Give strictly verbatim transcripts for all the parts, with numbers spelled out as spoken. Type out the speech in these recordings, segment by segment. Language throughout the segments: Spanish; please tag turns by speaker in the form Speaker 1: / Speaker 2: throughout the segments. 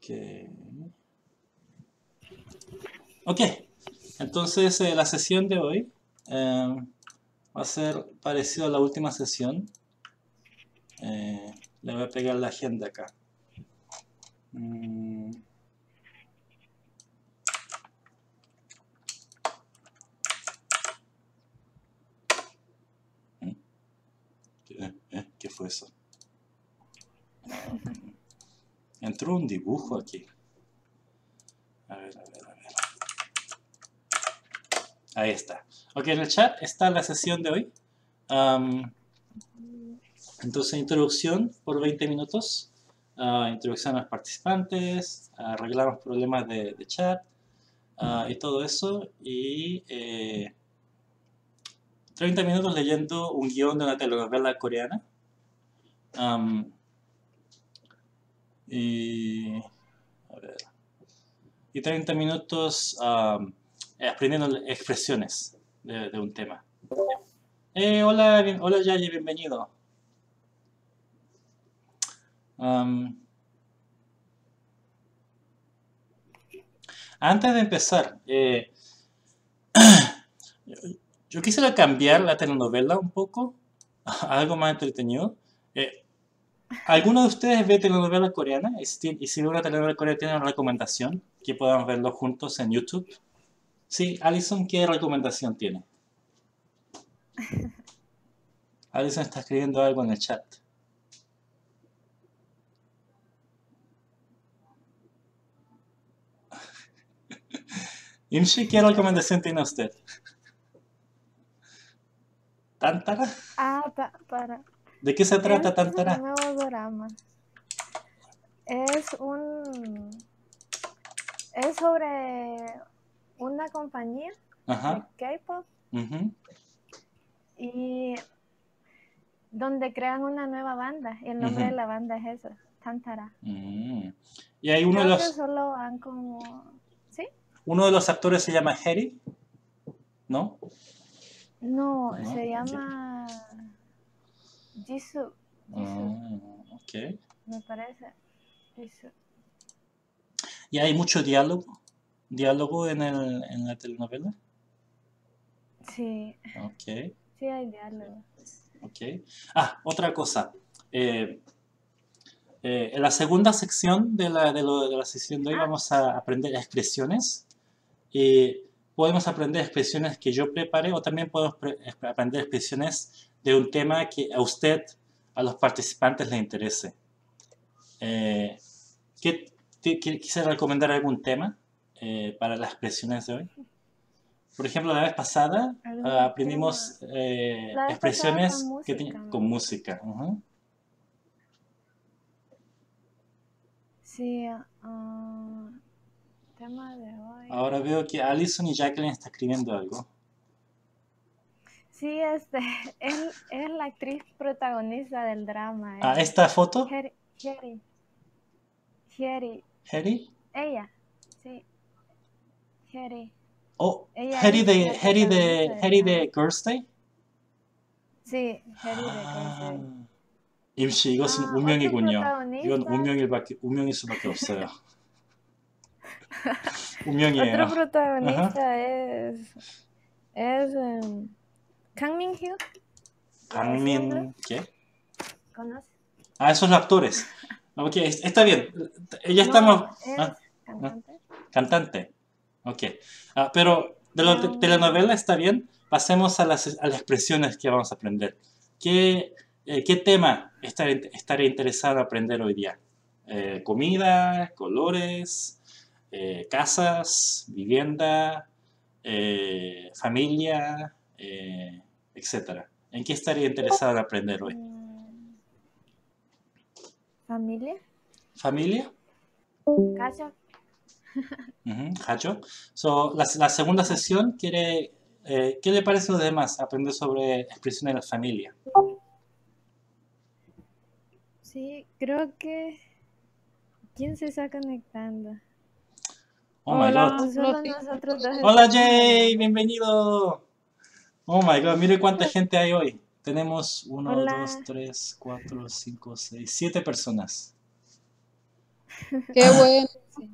Speaker 1: Ok. Ok. Entonces, eh, la sesión de hoy eh, va a ser parecido a la última sesión. Eh, le voy a pegar la agenda acá. Mm. ¿Qué, eh, ¿Qué fue eso? Um, entró un dibujo aquí. A ver, a ver, a ver. Ahí está. Ok, en el chat está la sesión de hoy. Um, entonces, introducción por veinte minutos. Uh, introducción a los participantes. Arreglamos problemas de, de chat. Uh, y todo eso. Y eh, treinta minutos leyendo un guión de una telenovela coreana. Um, y... A ver. Y treinta minutos um, aprendiendo expresiones de, de un tema. Eh, hola, bien, hola Yayi, bienvenido. Um, antes de empezar, eh, yo quisiera cambiar la telenovela un poco a algo más entretenido. Eh, ¿Alguno de ustedes ve telenovela coreana? Y si, y si ve una telenovela coreana, ¿tiene una recomendación que podamos verlo juntos en YouTube? Sí, Alison, ¿qué recomendación tiene? Alison está escribiendo algo en el chat. Imshi, ¿qué recomendación tiene usted? ¿Tántara?
Speaker 2: Ah, pa para.
Speaker 1: ¿De qué se trata
Speaker 2: Es un
Speaker 1: Tántara?
Speaker 2: nuevo drama. Es un... Es sobre una compañía de
Speaker 1: Ajá.
Speaker 2: K-pop
Speaker 1: Uh-huh.
Speaker 2: y donde crean una nueva banda. Y el nombre
Speaker 1: Uh-huh.
Speaker 2: de la banda es eso, Tantara.
Speaker 1: Mm. Y hay uno de
Speaker 2: Creo que
Speaker 1: los
Speaker 2: solo han como... ¿Sí?
Speaker 1: uno de los actores se llama Harry, ¿no?
Speaker 2: No,
Speaker 1: No,
Speaker 2: se
Speaker 1: ok.
Speaker 2: llama Jisoo. Jisoo,
Speaker 1: Ah, ok.
Speaker 2: me parece. Jisoo.
Speaker 1: ¿Y hay mucho diálogo? ¿Diálogo en, el, en la telenovela?
Speaker 2: Sí,
Speaker 1: Ok,
Speaker 2: sí hay diálogo.
Speaker 1: ok. Ah, otra cosa. Eh, eh, en la segunda sección de la, de, lo, de la sesión de hoy
Speaker 2: Ah,
Speaker 1: vamos a aprender expresiones. Y podemos aprender expresiones que yo prepare o también podemos aprender expresiones de un tema que a usted, a los participantes les interese. Eh, ¿qué, qué, ¿Quisiera recomendar algún tema eh, para las expresiones de hoy? Por ejemplo, la vez pasada uh,
Speaker 2: algún tema.
Speaker 1: aprendimos eh,
Speaker 2: La vez pasada fue
Speaker 1: expresiones que
Speaker 2: música,
Speaker 1: con
Speaker 2: ¿no?
Speaker 1: música. Uh-huh.
Speaker 2: Sí, uh, tema de hoy.
Speaker 1: Ahora veo que Alison y Jacqueline están escribiendo algo.
Speaker 2: Sí, este, él es la actriz protagonista del drama.
Speaker 1: Ah,
Speaker 2: Eh.
Speaker 1: ¿esta foto?
Speaker 2: Heri, Heri, Heri,
Speaker 1: ¿Harry?
Speaker 2: ella, sí, Heri.
Speaker 1: Oh,
Speaker 2: Ella
Speaker 1: Harry
Speaker 2: es
Speaker 1: de,
Speaker 2: la
Speaker 1: Harry
Speaker 2: protagonista
Speaker 1: de,
Speaker 2: del
Speaker 1: Harry
Speaker 2: drama.
Speaker 1: de Girls' Day?
Speaker 2: Sí, Heri de Girls'
Speaker 1: 아,
Speaker 2: Day.
Speaker 1: 임시 이것은
Speaker 2: Ah, otro
Speaker 1: 운명이군요. 이건
Speaker 2: protagonista,
Speaker 1: 운명일 밖에, 운명일 수밖에 없어요. 운명이에요.
Speaker 2: otro
Speaker 1: Ajá.
Speaker 2: protagonista es, es um, Kang Min-hyuk de Cien Blue.
Speaker 1: 강민, ¿qué?
Speaker 2: ¿Conoces?
Speaker 1: Ah, esos actores. Ok, está bien. Ya
Speaker 2: No,
Speaker 1: estamos.
Speaker 2: es
Speaker 1: Ah, ah,
Speaker 2: cantante.
Speaker 1: cantante. Ok. Ah,
Speaker 2: Sí,
Speaker 1: pero de la
Speaker 2: de
Speaker 1: telenovela
Speaker 2: un...
Speaker 1: está bien. Pasemos a las, a las expresiones que vamos a aprender. ¿Qué, eh, qué tema estaré, estaré interesado en aprender hoy día? Eh, comida, colores, eh, casas, vivienda, eh, familia, eh, etcétera. ¿En qué estaría interesado en aprender hoy?
Speaker 2: mm, familia,
Speaker 1: ¿Familia?
Speaker 2: casa.
Speaker 1: Ujú, Hacho. So, la, la segunda
Speaker 2: Cacho.
Speaker 1: sesión quiere, eh, ¿qué le parece a los demás? Aprender sobre expresiones de la familia.
Speaker 2: Sí, creo que... ¿Quién se está conectando?
Speaker 1: Oh my god.
Speaker 2: O solo nosotros dos
Speaker 1: Hola
Speaker 2: estamos
Speaker 1: Jay,
Speaker 2: hablando.
Speaker 1: bienvenido. Oh my god, mire cuánta gente hay hoy. Tenemos uno, dos,
Speaker 2: Hola.
Speaker 1: tres, cuatro, cinco, seis, siete personas.
Speaker 3: Qué bueno.
Speaker 2: Sí.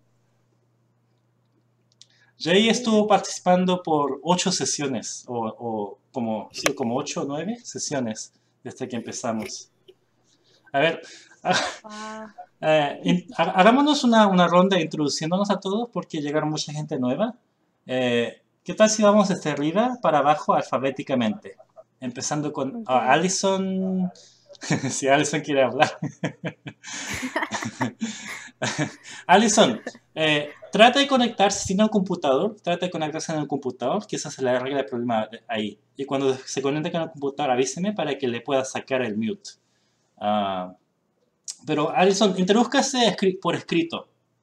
Speaker 1: Jay estuvo participando por ocho sesiones, o, o como, sí, como ocho o nueve sesiones desde que empezamos. A ver,
Speaker 2: Wow.
Speaker 1: eh, in- ha- hagámonos una, una ronda introduciéndonos a todos porque llegaron mucha gente nueva. Eh, ¿qué tal si vamos desde arriba para abajo alfabéticamente? Empezando con
Speaker 2: Ok.
Speaker 1: ah, Alison. Si Alison quiere hablar. Alison, eh, trata de conectarse sin un computador, trata de conectarse en el computador, que esa se le arregla el problema de- ahí. Y cuando se conecte con el computador, avíseme para que le pueda sacar el mute. Ah, pero Alison, introdúzcase escri- por escrito.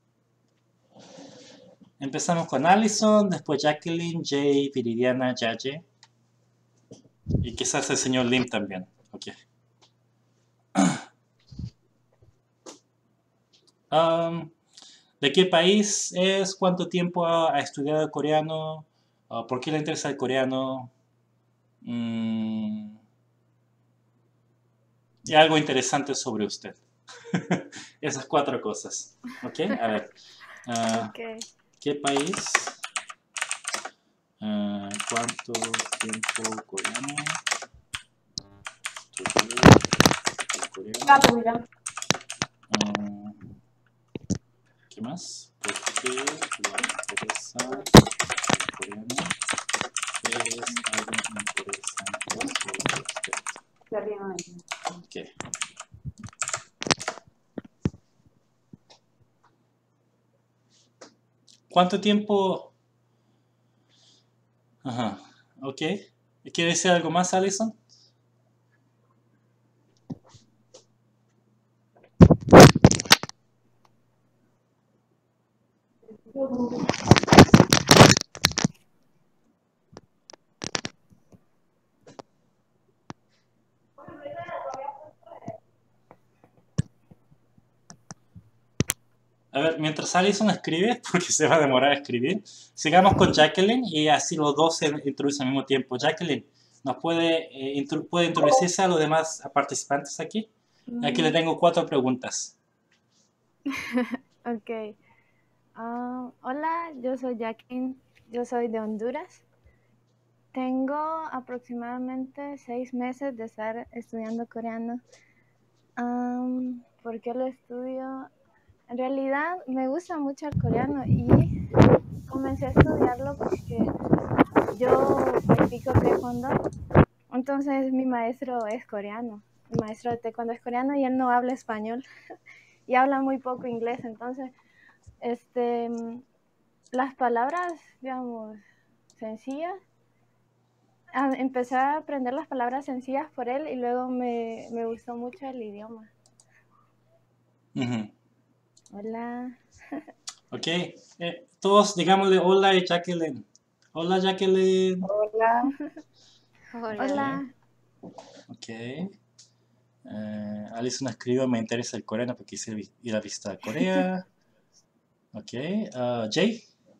Speaker 1: Empezamos con Alison, después Jacqueline, Jay, Viridiana, Yaye. Y quizás el señor Lim también. Ok. Um, ¿De qué país es? ¿Cuánto tiempo ha, ha estudiado coreano? Uh, ¿Por qué le interesa el coreano? Mm, y algo interesante sobre usted. Esas cuatro cosas. ¿Ok? A ver. Uh,
Speaker 2: Ok.
Speaker 1: ¿Qué país? Uh, ¿Cuánto tiempo coreano? Estudió coreano.
Speaker 3: Gato, mira.
Speaker 1: Uh, ¿Qué más? ¿Por qué le interesa el coreano? ¿Qué es algo interesante sobre usted?
Speaker 3: Se ríen ahí.
Speaker 1: Ok. ¿Cuánto tiempo? Ajá. Ok. ¿Quiere decir algo más, Alison? A ver, mientras Alison escribe, porque se va a demorar a escribir, sigamos con Jacqueline y así los dos se introducen al mismo tiempo. Jacqueline, ¿nos puede, eh, intro- puede introducirse a los demás participantes aquí? Aquí le
Speaker 2: Mm,
Speaker 1: tengo cuatro preguntas.
Speaker 2: ok. Ah, hola, yo soy Jacqueline. Yo soy de Honduras. Tengo aproximadamente seis meses de estar estudiando coreano. Am, ¿por qué lo estudio? En realidad me gusta mucho el coreano y comencé a estudiarlo porque yo practico taekwondo. Entonces mi maestro es coreano. Mi maestro de taekwondo es coreano y él no habla español y habla muy poco inglés. Entonces, este, las palabras, digamos, sencillas, a- empecé a aprender las palabras sencillas por él y luego me, me gustó mucho el idioma.
Speaker 1: Ujú.
Speaker 2: Hola.
Speaker 1: Ok. Eh, todos digámosle hola a Jacqueline. Hola, Jacqueline.
Speaker 3: Hola.
Speaker 2: Hola.
Speaker 1: Ok. Eh, Alison escribe, me interesa el coreano porque quise vi- ir a visitar Corea. Ok. Ah, Jay.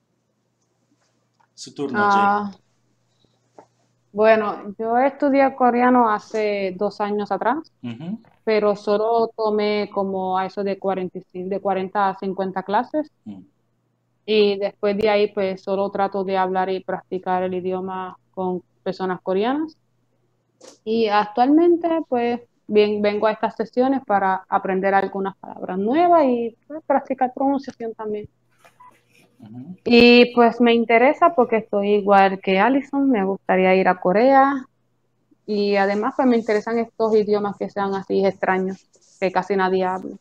Speaker 1: Su turno, Jay.
Speaker 3: Ah, bueno, yo estudié coreano hace dos años atrás,
Speaker 1: Ujú.
Speaker 3: pero solo tomé como a eso de cuarenta y cinco de cuarenta a cincuenta clases
Speaker 1: Mm.
Speaker 3: y después de ahí pues solo trato de hablar y practicar el idioma con personas coreanas. Y actualmente, pues, bien, vengo a estas sesiones para aprender algunas palabras nuevas y pues, practicar pronunciación también.
Speaker 1: Ujú.
Speaker 3: Y pues me interesa porque estoy igual que Alison, me gustaría ir a Corea y además pues me interesan estos idiomas que sean así extraños, que casi nadie habla.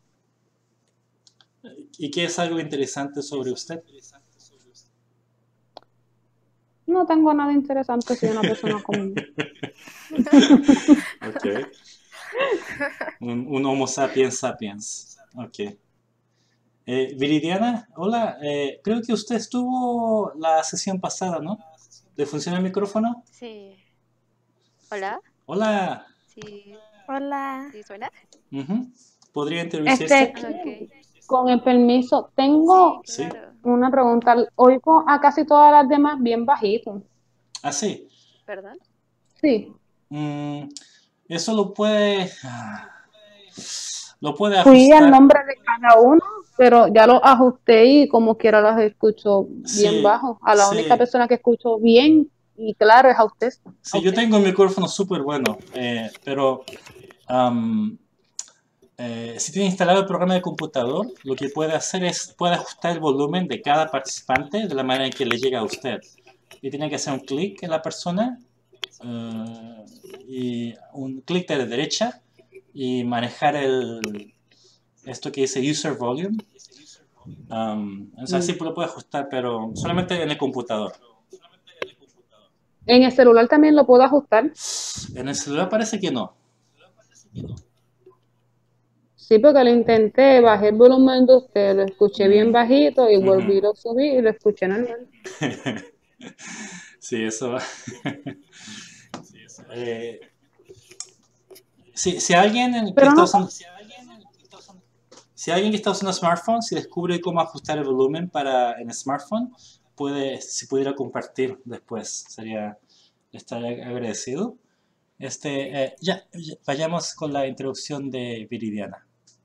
Speaker 1: ¿Y qué es algo interesante sobre usted?
Speaker 3: No tengo nada interesante, soy una persona común.
Speaker 1: Ok. Un, un Homo sapiens sapiens. Ok. Eh, Viridiana, hola. Eh, creo que usted estuvo la sesión pasada, ¿no? ¿Le funciona el micrófono?
Speaker 4: Sí. Hola,
Speaker 1: Hola.
Speaker 4: sí,
Speaker 2: Hola.
Speaker 4: sí suena.
Speaker 1: Ujú. ¿Podría
Speaker 3: Este,
Speaker 1: introducirse?
Speaker 4: Ah, ok.
Speaker 3: con el permiso,
Speaker 4: Sí,
Speaker 3: tengo
Speaker 1: Sí.
Speaker 4: claro.
Speaker 3: una pregunta. Oigo a casi todas las demás bien bajito.
Speaker 1: Ah, sí.
Speaker 4: ¿Perdón?
Speaker 3: Sí.
Speaker 1: Mm, eso lo puede... lo puede
Speaker 3: Fui al
Speaker 1: ajustar.
Speaker 3: nombre de cada uno, pero ya lo ajusté y como quiera los escucho bien
Speaker 1: Sí,
Speaker 3: bajo. A la
Speaker 1: sí.
Speaker 3: única persona que escucho bien y claro es a usted.
Speaker 1: Sí,
Speaker 3: A
Speaker 1: yo
Speaker 3: usted.
Speaker 1: tengo un micrófono súper bueno, eh, pero am, eh, si tiene instalado el programa de computador, lo que puede hacer es, puede ajustar el volumen de cada participante de la manera en que le llega a usted. Y tiene que hacer un clic en la persona, eh, y un clic de la derecha y manejar el, esto que dice User Volume. Um, o sea,
Speaker 3: Mm.
Speaker 1: sí lo puede ajustar, pero solamente en el computador.
Speaker 3: En el celular también lo puedo ajustar.
Speaker 1: En el celular parece que no.
Speaker 3: Sí, porque lo intenté, bajé el volumen de usted, lo escuché bien
Speaker 1: Mm.
Speaker 3: bajito y
Speaker 1: Ujú.
Speaker 3: volví a subir y lo escuché normal.
Speaker 1: Sí, eso. eh, si, si alguien que
Speaker 3: Pero
Speaker 1: está
Speaker 3: no,
Speaker 1: usando, si alguien que está usando smartphone, si descubre cómo ajustar el volumen para en el smartphone, puede, si pudiera compartir después, sería, estaría agradecido. Este, eh, ya, ya, vayamos con la introducción de Viridiana.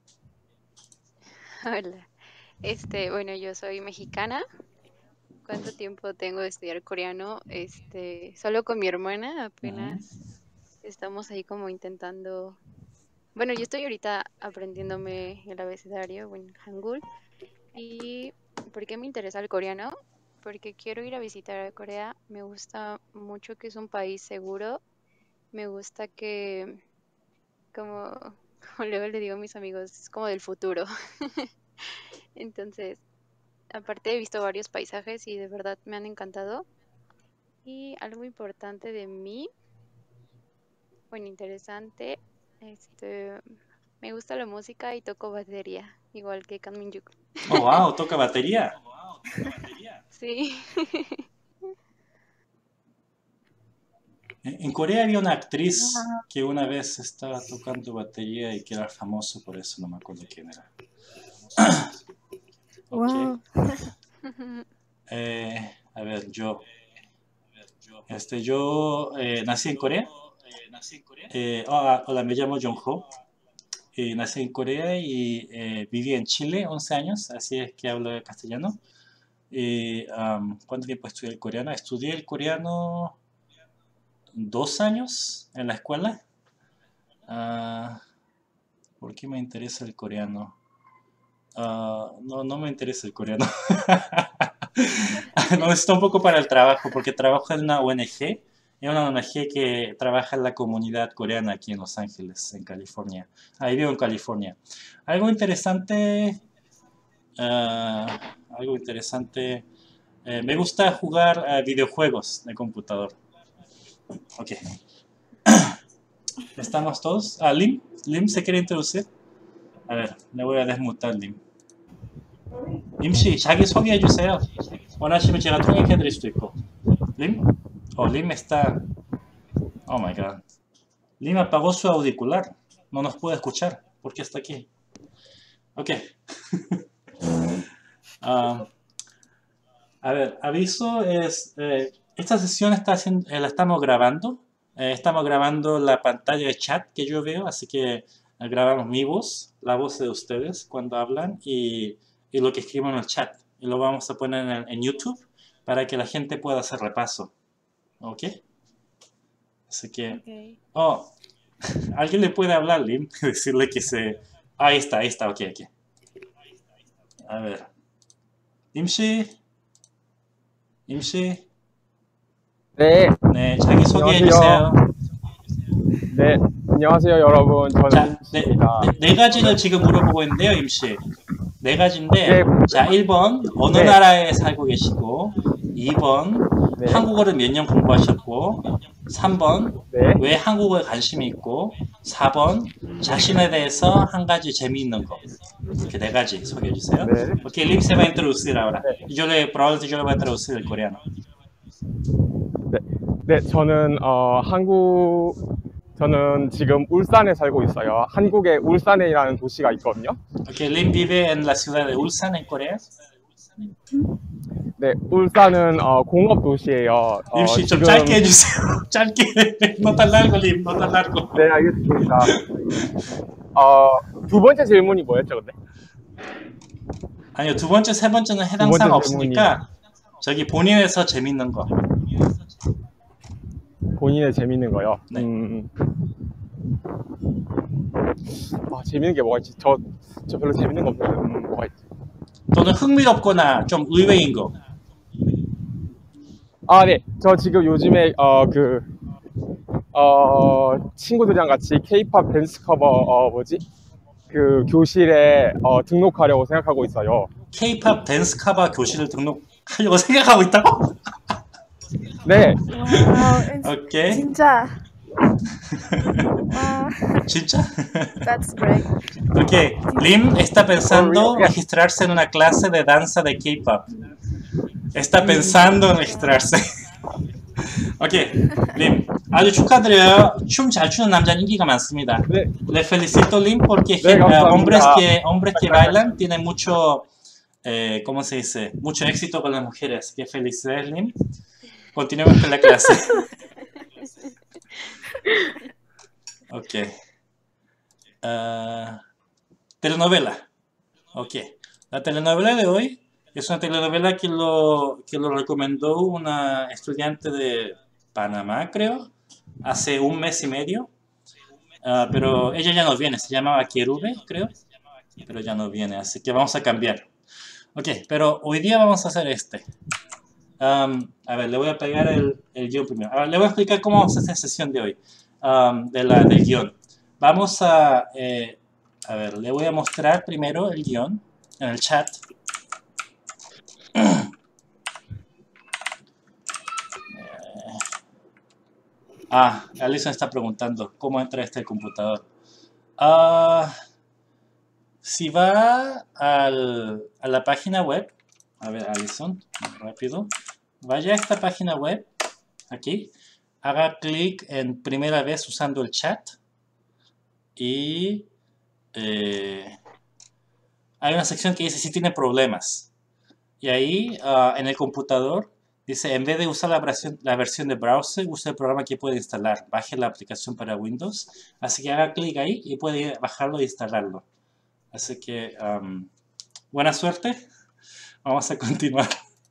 Speaker 4: Hola. Este, bueno, yo soy mexicana. ¿Cuánto tiempo tengo de estudiar coreano? Este, solo con mi hermana apenas estamos ahí como intentando. Bueno, yo estoy ahorita aprendiéndome el abecedario, bueno, Hangul. ¿Y por qué me interesa el coreano? Porque quiero ir a visitar a Corea. Me gusta mucho que es un país seguro. Me gusta que, como, como luego le digo a mis amigos, es como del futuro. Entonces, aparte he visto varios paisajes y de verdad me han encantado. Y algo importante de mí, bueno, interesante, este, me gusta la música y toco batería, igual que Kan Min-juk.
Speaker 1: Oh, wow, toca batería.
Speaker 4: Sí.
Speaker 1: En en Corea había una actriz que una vez estaba tocando batería y que era famoso por eso, no me acuerdo quién era. Ok.
Speaker 2: Wow.
Speaker 1: Eh, a ver, yo. Este, yo eh, nací en Corea. Eh, hola, hola, me llamo Jong-ho. Eh, nací en Corea y eh, viví en Chile once años, así es que hablo castellano. Y, um, ¿cuánto tiempo estudié el coreano? Estudié el coreano dos años en la escuela. Uh, ¿Por qué me interesa el coreano? Uh, no, no me interesa el coreano. No, está un poco para el trabajo, porque trabajo en una O N G. Es una O N G que trabaja en la comunidad coreana aquí en Los Ángeles, en California. Ahí vivo en California. Algo interesante, uh, algo interesante. Eh, me gusta jugar uh, videojuegos de computador. Ok. ¿Estamos todos? Ah, Lim. Lim se quiere introducir. A ver, le voy a desmutar Lim. 림씨 자기 소개해 주세요. 원하시면 제가 통역해 드릴 수도 있고. 림? Oh, Lim está. Oh my god. Lim apagó su auricular. No nos puede escuchar. ¿Por qué está aquí? Ok. uh, a ver, aviso es. Eh, esta sesión está haciendo, eh, la estamos grabando. Eh, estamos grabando la pantalla de chat que yo veo, así que eh, grabamos mi voz, la voz de ustedes cuando hablan y. y lo que escribo en el chat. Y lo vamos a poner en, en YouTube para que la gente pueda hacer repaso. ¿Ok? Así que...
Speaker 2: Okay.
Speaker 1: Oh, ¿alguien le puede hablar, Lim? Decirle que se... Ah, ahí está, ahí está, ok, ok. A ver. 림씨? 림씨?
Speaker 5: 네,
Speaker 1: 네, 자기 소개해주세요.
Speaker 5: 네, 안녕하세요 여러분.
Speaker 1: 자,
Speaker 5: 저는
Speaker 1: 네,
Speaker 5: 임씨입니다.
Speaker 1: 네, 네 가지를 지금 물어보고 있는데요, 임씨. 네 가지인데,
Speaker 5: 네.
Speaker 1: 자, 일 번 어느
Speaker 5: 네.
Speaker 1: 나라에 살고 계시고, 이 번
Speaker 5: 네.
Speaker 1: 한국어를 몇 년 공부하셨고, 삼 번
Speaker 5: 네.
Speaker 1: 왜 한국어에 관심이 있고, 사 번 자신에 대해서 한 가지 재미있는 거. 이렇게 네 가지 소개해 주세요.
Speaker 5: 네.
Speaker 1: Ok, Lim se va a introducir ahora.
Speaker 5: 네.
Speaker 1: Y yo le, probablemente yo le voy a traducir el coreano.
Speaker 5: 네, 네, 저는 어, 한국, 저는 지금 울산에 살고 있어요. 한국의 울산이라는 도시가 있거든요.
Speaker 1: Ok, Lim vive en la ciudad de Ulsan, en Corea.
Speaker 5: 네, 울산은 어, 공업 도시예요. 어,
Speaker 1: Lim 씨 좀
Speaker 5: 지금-
Speaker 1: 짧게 해주세요. 짧게. No tan largo, Lim, no tan largo.
Speaker 5: 네, 알겠습니다. 어, 두 번째 질문이 뭐였죠, 근데?
Speaker 1: 아니요, 두 번째, 세 번째는 해당
Speaker 5: 두 번째
Speaker 1: 사항
Speaker 5: 질문이-
Speaker 1: 없으니까 저기 본인에서 재밌는 거.
Speaker 5: 본인의 재밌는 거요.
Speaker 1: 네.
Speaker 5: 음. 아, 재밌는 게 뭐가 있지? 저, 저 별로 재밌는 거 없는데, 음, 뭐가 있지?
Speaker 1: 또는 흥미롭거나 좀 의외인 거.
Speaker 5: 아, 네. 저 지금 요즘에, 어, 그, 어, 친구들이랑 같이 케이팝 댄스 커버, 어, 뭐지? 그 교실에, 어, 등록하려고 생각하고 있어요.
Speaker 1: K-팝 댄스 카바 교실을 등록하려고 생각하고 있다고?
Speaker 5: 네.
Speaker 2: Wow,
Speaker 1: 오케이.
Speaker 2: 진짜. Wow,
Speaker 1: 진짜?
Speaker 2: that's great.
Speaker 1: Ok, Lim está pensando
Speaker 5: Oh, yeah.
Speaker 1: registrarse en una clase de danza de K-pop. Está pensando en registrarse. Ok, Lim, 아주 축하드려요. 춤 잘 추는 남자는 인기가 많습니다.
Speaker 5: 네.
Speaker 1: Le felicito, Lim, porque
Speaker 5: 네,
Speaker 1: eh,
Speaker 5: 감사합니다.
Speaker 1: hombres que hombres que bailan tienen mucho, eh, ¿cómo se dice? Mucho éxito con las mujeres. Así que felicidades, Lim. Continuemos con la clase. Ok. Ah, telenovela. Ok. La telenovela de hoy es una telenovela que lo, que lo recomendó una estudiante de Panamá, creo, hace un mes y medio. Ah, pero ella ya no viene, se llamaba Querube, creo, pero ya no viene, así que vamos a cambiar. Ok, pero hoy día vamos a hacer este. Um, a ver, le voy a pegar el, el guión primero. A ver, le voy a explicar cómo vamos a hacer sesión de hoy, um, de la, del guión. Vamos a, eh, a ver, le voy a mostrar primero el guión en el chat. Ah, Alison está preguntando cómo entra este computador. Ah, si va al, a la página web, a ver, Alison, rápido, vaya a esta página web, aquí, haga clic en primera vez usando el chat y eh, hay una sección que dice si tiene problemas. Y ahí uh, en el computador dice, en vez de usar la versión, la versión de browser, use el programa que puede instalar. Baje la aplicación para Windows. Así que haga clic ahí y puede bajarlo e instalarlo. Así que, um, buena suerte. Vamos a continuar.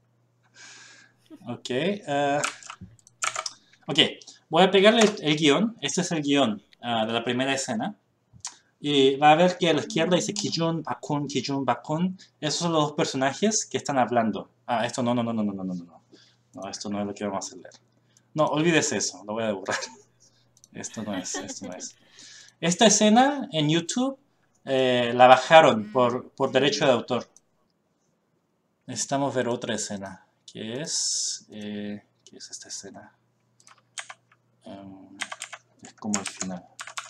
Speaker 1: Ok. Uh, ok. Voy a pegarle el, el guión. Este es el guión uh, de la primera escena. Y va a ver que a la izquierda dice Kijun, Bakun, Kijun, Bakun. Esos son los dos personajes que están hablando. Ah, esto no, no, no, no, no, no, no, no. No, esto no es lo que vamos a leer. No, olvídese eso, lo voy a borrar. Esto no es, esto no es. Esta escena en YouTube eh, la bajaron por, por derecho de autor. Necesitamos ver otra escena, que es... Eh, ¿qué es esta escena? Um, es como el final.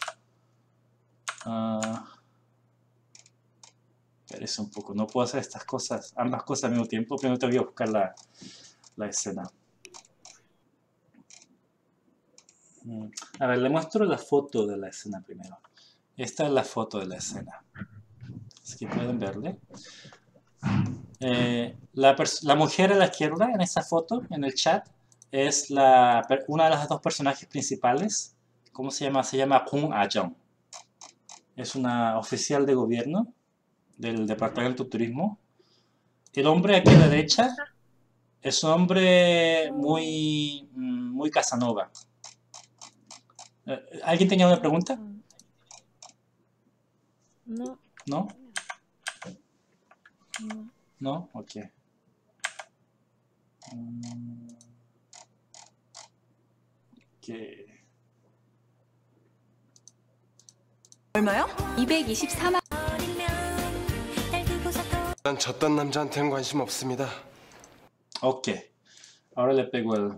Speaker 1: Uh, Parece un poco, no puedo hacer estas cosas, ambas cosas al mismo tiempo, pero te voy a buscar la, la escena. Mm. A ver, le muestro la foto de la escena primero. Esta es la foto de la escena. Así que pueden verle. Eh, la, la mujer a la izquierda en esa foto, en el chat, es la, una de las dos personajes principales. ¿Cómo se llama? Se llama Kung Ah-jung. Es una oficial de gobierno del Departamento de Turismo. El hombre aquí a la derecha es un hombre muy, muy Casanova. ¿Alguien tenía una pregunta?
Speaker 2: No.
Speaker 1: ¿No?
Speaker 2: No.
Speaker 1: ¿No? Ok. Um, ok.
Speaker 6: 얼마요?
Speaker 7: 이백이십사만.
Speaker 6: 난 졌던 남자한테는 관심 없습니다.
Speaker 1: Ok. Ahora le pego el,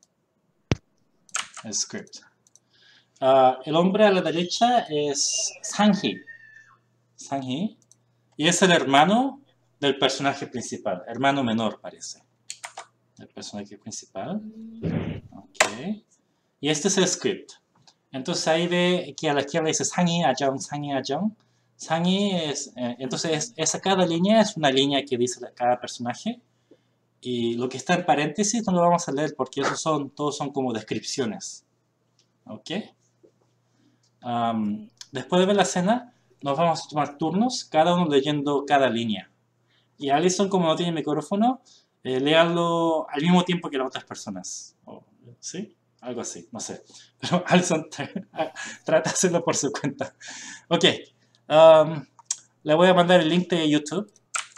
Speaker 1: el script. Uh, el hombre a la derecha es Sang-hee. Sang-hee. Y es el hermano del personaje principal. Hermano menor, parece. El personaje principal. Ok. Y este es el script. Entonces ahí ve que a la izquierda dice Sang-hee, Ah-jung, Sang-hee, Ah-jung. Sang-hee es... Eh, entonces es, esa cada línea es una línea que dice cada personaje. Y lo que está en paréntesis no lo vamos a leer porque esos son, todos son como descripciones. ¿Ok? Um, después de ver la escena, nos vamos a tomar turnos, cada uno leyendo cada línea. Y Alison, como no tiene micrófono, eh, léalo al mismo tiempo que las otras personas. O, ¿sí? Algo así, no sé. Pero Alison trata de hacerlo por su cuenta. Ok. Um, le voy a mandar el link de YouTube.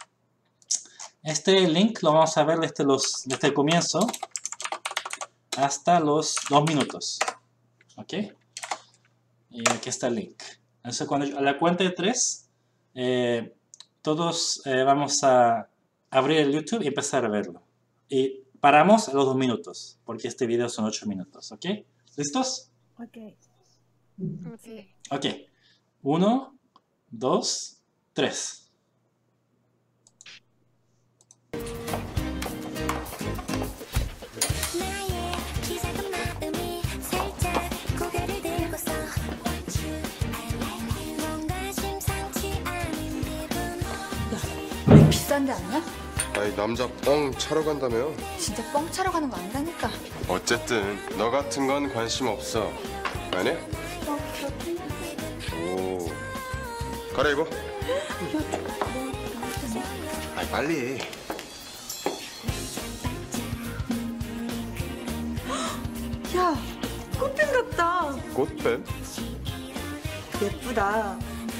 Speaker 1: Este link lo vamos a ver desde, los, desde el comienzo hasta los dos minutos. Ok. Y aquí está el link. Entonces, cuando a la cuenta de tres, eh, todos eh, vamos a abrir el YouTube y empezar a verlo. Y paramos a los dos minutos, porque este video son ocho minutos. ¿Ok? ¿Listos?
Speaker 2: Ok.
Speaker 4: Ok.
Speaker 1: Ok. Uno, dos, tres.
Speaker 7: 비싼 데 아니야?
Speaker 6: 아니 남자 뻥 차러 간다며.
Speaker 7: 진짜 뻥 차러 가는 거 아니라니까.
Speaker 6: 어쨌든 너 같은 건 관심 없어. 아니야? 오. 갈아입어. 아이 빨리.
Speaker 7: 야, 꽃뱀 같다.
Speaker 6: 꽃뱀?
Speaker 7: 예쁘다.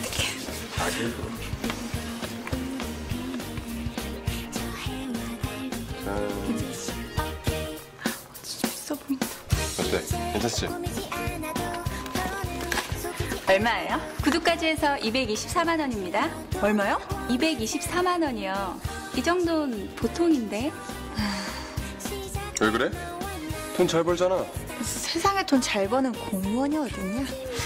Speaker 6: 자,
Speaker 7: 비싸 보인다.
Speaker 6: 어때? 괜찮지?
Speaker 8: 얼마예요? 구두까지 해서 이백이십사만 원입니다.
Speaker 7: 얼마요?
Speaker 8: 이백이십사만 원이요. 이 정도는 보통인데.
Speaker 6: 왜 그래? 돈 잘 벌잖아.
Speaker 7: 세상에 돈 잘 버는 공무원이 어딨냐?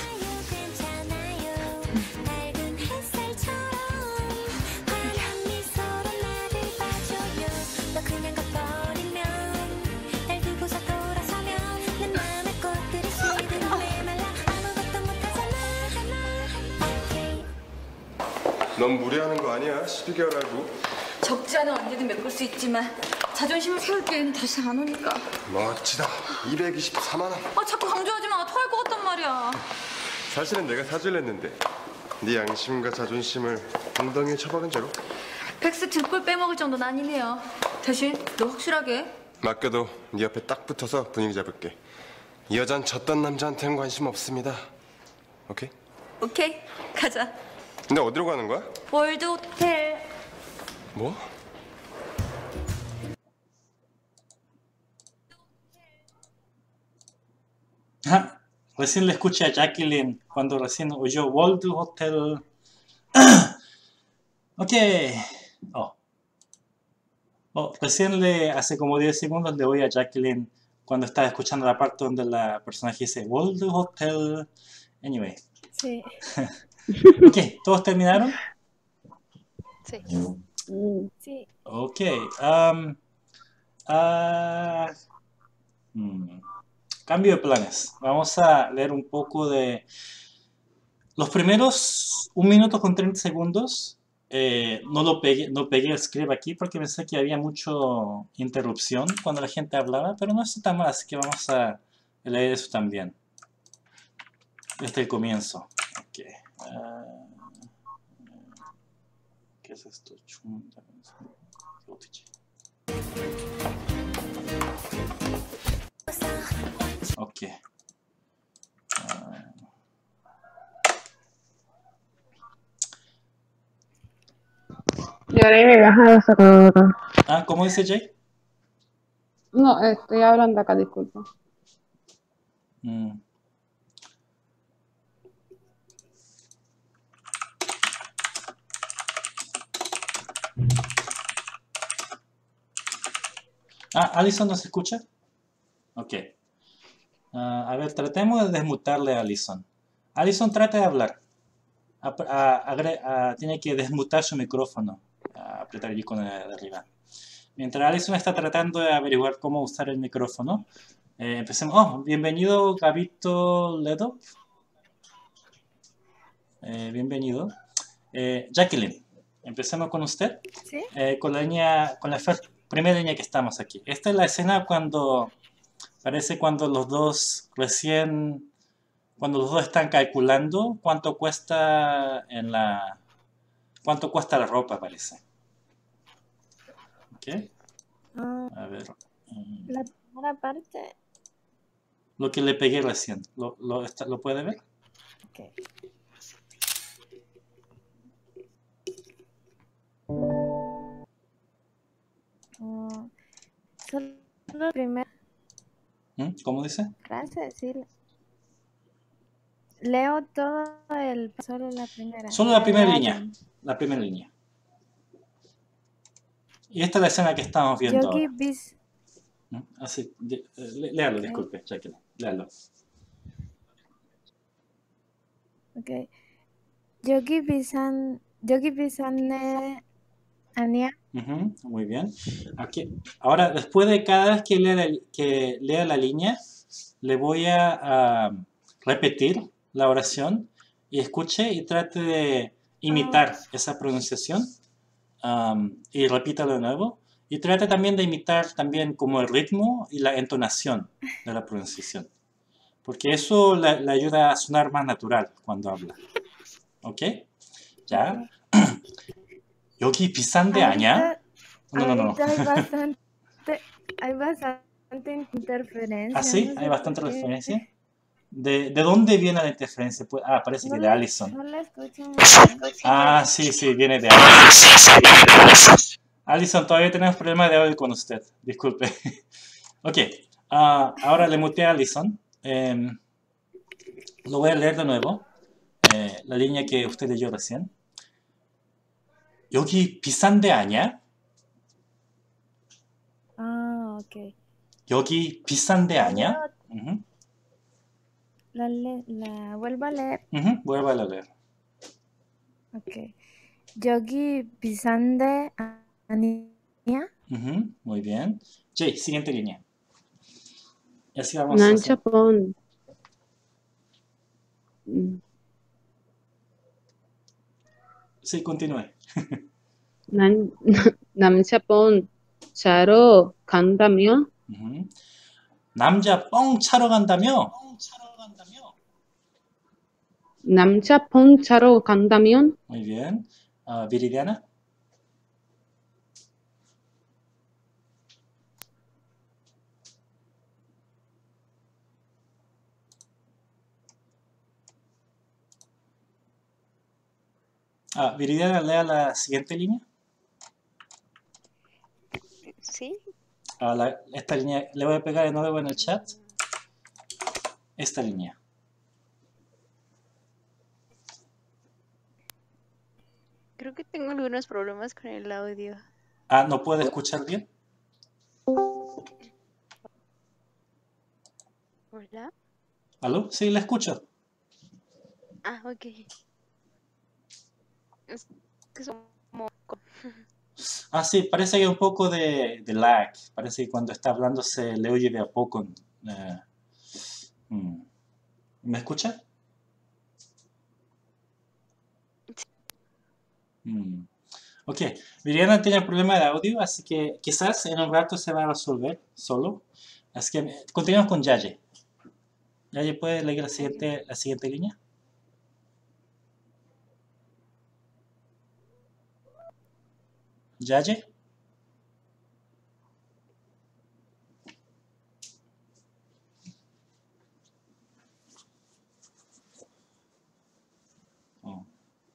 Speaker 6: 넌 무리하는 거 아니야? 십이 개월 알고.
Speaker 7: 적지 않은 언제든 메꿀 수 있지만 자존심을 세울 기회는 다시 안 오니까.
Speaker 6: 멋지다. 이백이십사만 원.
Speaker 7: 아, 자꾸 강조하지 마. 토할 것 같단 말이야.
Speaker 6: 사실은 내가 사주려 했는데 네 양심과 자존심을 엉덩이에 쳐박은 채로.
Speaker 7: 팩스 등골 빼먹을 정도는 아니네요. 대신 너 확실하게.
Speaker 6: 맡겨도 네 옆에 딱 붙어서 분위기 잡을게. 이 여잔 졌던 남자한테는 관심 없습니다. 오케이?
Speaker 7: 오케이, 가자.
Speaker 6: 근데 어디로 가는 거야?
Speaker 7: 월드 호텔.
Speaker 6: 뭐?
Speaker 1: Ah, recién le escuché a Jacqueline cuando recién oyó World Hotel. Ok. Oh. Oh, recién le, hace como diez segundos le oí a Jacqueline cuando estaba escuchando la parte donde la personaje dice World Hotel. Anyway.
Speaker 2: Sí.
Speaker 1: Ok, ¿todos terminaron?
Speaker 4: Sí.
Speaker 3: Mm.
Speaker 2: Sí.
Speaker 1: Ok. Um, ah, hmm. Cambio de planes. Vamos a leer un poco de... Los primeros un minuto con treinta segundos, eh, no lo pegué, no pegué el script aquí porque pensé que había mucho interrupción cuando la gente hablaba, pero no está tan mal, así que vamos a leer eso también. Desde el comienzo. Ok. Uh, ¿Qué es esto? Ok. Uh,
Speaker 3: Y ahora me baja esa cosa.
Speaker 1: ah, ¿cómo dice Jay?
Speaker 3: No, estoy hablando acá, disculpa.
Speaker 1: Mm. Ah, ¿Alison nos escucha? Ok. Uh, a ver, tratemos de desmutarle a Alison. Alison, trata de hablar. A, a, a, a, tiene que desmutar su micrófono. A apretar el icono de, de arriba. Mientras Alison está tratando de averiguar cómo usar el micrófono, eh, empecemos. Oh, bienvenido Gabito Ledo. Eh, bienvenido. Eh, Jacqueline, empecemos con usted.
Speaker 2: ¿Sí?
Speaker 1: Eh, con la línea, con la primera línea que estamos aquí. Esta es la escena cuando, parece cuando los dos recién cuando los dos están calculando cuánto cuesta en la cuánto cuesta la ropa, parece. ¿Ok?
Speaker 2: Ah,
Speaker 1: A ver. mm,
Speaker 2: la primera parte.
Speaker 1: Lo que le pegué recién. ¿Lo, lo, está- ¿lo puede ver?
Speaker 2: Ok. Ah, solo la primera
Speaker 1: ¿Mm? ¿Cómo dice?
Speaker 2: frase, sí. Leo todo el, solo la primera.
Speaker 1: Solo la
Speaker 2: de
Speaker 1: primera línea.
Speaker 2: Allen.
Speaker 1: La primera línea. Y esta es la escena que estamos viendo
Speaker 2: Yogi
Speaker 1: ahora.
Speaker 2: bis,
Speaker 1: ¿Mm? Así, de- eh, lé- léalo,
Speaker 2: Ok.
Speaker 1: disculpe, chéquelo. Léalo.
Speaker 2: okay. Yogi bisan, Yogi bisane ania.
Speaker 1: Ujú, muy bien. Aquí, ahora, después de cada vez que lea la, que lea la línea, le voy a, a repetir la oración y escuche y trate de imitar esa pronunciación. um, y repítalo de nuevo. Y trate también de imitar también como el ritmo y la entonación de la pronunciación. Porque eso le, le ayuda a sonar más natural cuando habla. ¿Ok? ¿Ya? 여기 비싼데 아냐?
Speaker 2: Ahorita,
Speaker 1: No, no, no. no.
Speaker 2: ahorita hay bastante, hay bastante interferencia.
Speaker 1: ¿Ah, sí?
Speaker 2: No
Speaker 1: Hay
Speaker 2: sé
Speaker 1: bastante
Speaker 2: por qué.
Speaker 1: referencia. ¿De, ¿De dónde viene la interferencia? Pues- ah, parece
Speaker 2: No
Speaker 1: que de
Speaker 2: la,
Speaker 1: Allison.
Speaker 2: no la escucho muy bien.
Speaker 1: Ah, sí, sí, viene de Allison. Allison, todavía tenemos problemas de audio con usted. Disculpe. Ok. ah, ahora le muteé a Allison. Em, lo voy a leer de nuevo. eh, la línea que usted leyó recién. 여기 비싼데 아냐?
Speaker 2: Ah, ok.
Speaker 1: 여기 비싼데
Speaker 2: La
Speaker 1: 아냐?
Speaker 2: leo,
Speaker 1: Ujú,
Speaker 2: la, le- la vuelvo a leer.
Speaker 1: ujú, vuelva a leer.
Speaker 2: Ok. Yogi bisande ania.
Speaker 1: Ujú, muy bien. Jay, siguiente línea. Y así vamos
Speaker 3: 난
Speaker 1: hacia...
Speaker 3: 첩본 음,
Speaker 1: Sí, continúe.
Speaker 3: 난 남자분 자러 간다며?
Speaker 1: ujú. 남자 뻥 차러 간다며?
Speaker 3: 남자 폰 차러 간다면?
Speaker 1: Muy bien. Ah, Viridiana. Ah, Viridiana, lea la siguiente línea.
Speaker 4: Sí.
Speaker 1: Ah, la- esta línea, le voy a pegar de nuevo en el chat. Esta línea.
Speaker 4: Creo que tengo algunos problemas con el audio.
Speaker 1: Ah, ¿no puede escuchar bien?
Speaker 4: ¿Hola?
Speaker 1: ¿Aló? Sí, la escucho.
Speaker 4: Ah, ok. Es que es como...
Speaker 1: Ah, sí, parece que hay un poco de, de lag. Parece que cuando está hablando se le oye de a poco. Eh, mm. ¿Me escucha? Mm. Ok, Viridiana tiene problema de audio, así que quizás en un rato se va a resolver solo. Así que eh, continuamos con Yaye. Yaye, ¿puede leer la siguiente, la siguiente línea? Yaye. Oh.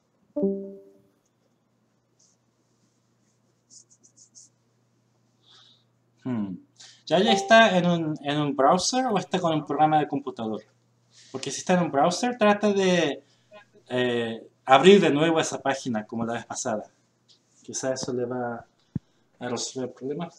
Speaker 1: Hmm. ¿Yaye está en un, en un browser o está con un programa de computador? Porque si está en un browser, trata de eh, abrir de nuevo esa página como la vez pasada. Quizás eso le va a resolver el problema.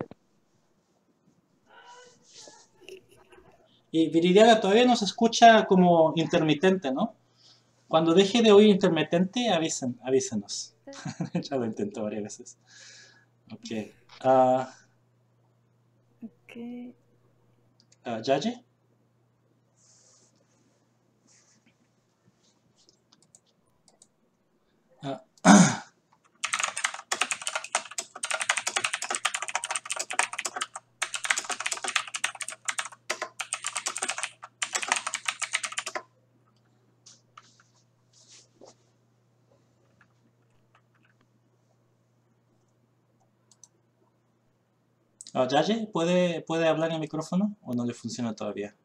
Speaker 1: Y Viridiana todavía nos escucha como intermitente, ¿no? Cuando deje de oír intermitente, avisen, avísenos. Ya lo intento varias veces. Ok. Uh,
Speaker 2: Ok.
Speaker 1: uh, ¿Yaye? Uh, Ah, Yaye, ¿puede, ¿puede hablar en el micrófono o no le funciona todavía?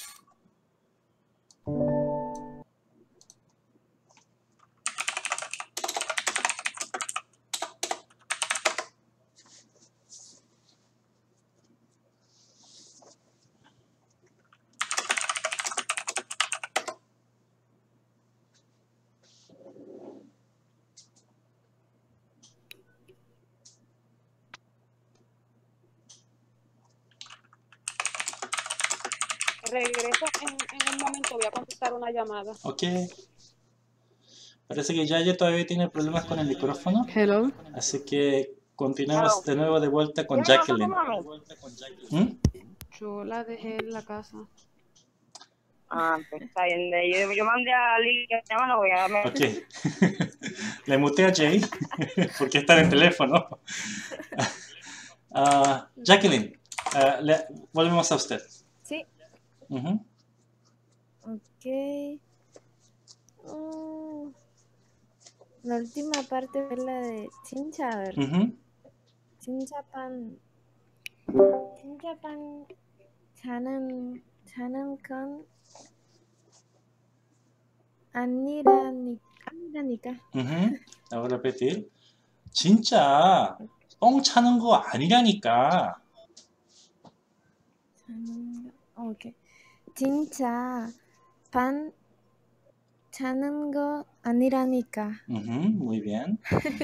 Speaker 3: Regreso en, en un momento, voy a contestar una llamada.
Speaker 1: Ok. Parece que Yaye todavía tiene problemas con el micrófono.
Speaker 9: Hello.
Speaker 1: Así que continuemos de nuevo de vuelta con Jacqueline. ¿Mm?
Speaker 9: Yo la dejé en la casa.
Speaker 10: Ah, pues está bien. Yo, yo mandé a Lili que llama, lo voy a llamar.
Speaker 1: Ok. Le muteé a Jay porque está en el teléfono. Ah, Jacqueline, ah, le- volvemos a usted.
Speaker 2: Sí.
Speaker 1: Ujú.
Speaker 2: Ok. Mm, la última parte es la de chincha, a ver.
Speaker 1: Ujú.
Speaker 2: chinchapan. chinchapan 자는 자는 건 아니라니까. 아니라니까.
Speaker 1: Ujú. La voy a repetir. 진짜 뻥 차는 거 아니라니까.
Speaker 2: 자는 거. 어, 오케이. 진짜 반 자는 거 아니라니까.
Speaker 1: Ujú, muy bien.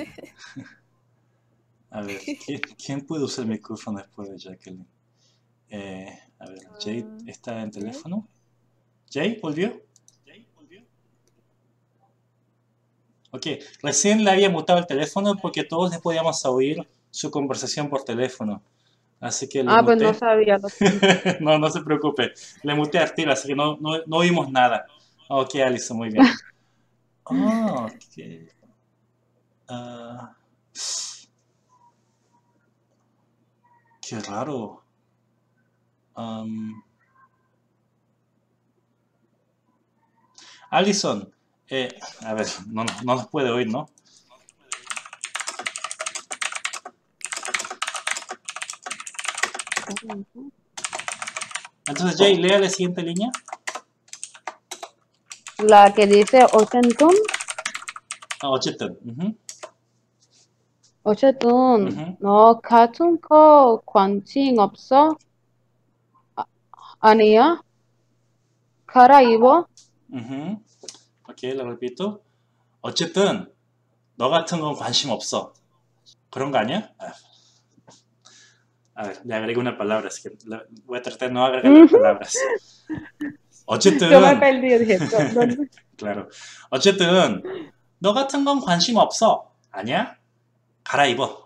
Speaker 1: A ver, ¿quién, quién puede usar el micrófono después de Jacqueline? Eh, a ver, Jay
Speaker 2: Ah,
Speaker 1: está en
Speaker 2: Jay.
Speaker 1: teléfono. ¿Jay volvió? Ok, recién le había mutado el teléfono porque todos le podíamos oír su conversación por teléfono. Así que le
Speaker 3: Ah, pues no
Speaker 1: muté.
Speaker 3: sabía. Lo siento.
Speaker 1: No, no se preocupe. Le muté a tiro, así que no, no, no oímos nada. Ok, Alison, muy bien. Ah, ok. Ah, qué raro. Am, Alison, eh, a ver, no, no nos puede oír, ¿no? Entonces, Jay, lea la siguiente línea.
Speaker 3: La que dice 어쨌든,
Speaker 1: Ah, 어쨌든. ujú,
Speaker 3: 어쨌든
Speaker 1: ujú,
Speaker 3: 너 같은 거 관심 없어? 아, 아니야? 갈아입어?
Speaker 1: ujú. Ok, lo repito. 어쨌든 너 같은 건 관심 없어. ¿그런 거 아니야? Ah, a ver, le agrego una palabra, así que la- voy a tratar de no agregar las palabras.
Speaker 3: Yo me
Speaker 1: 어쨌든,
Speaker 3: perdí, dije, ¿dó- ¿dónde?
Speaker 1: claro. 어쨌든 너 같은 건 관심 없어. 아니야? 갈아입어.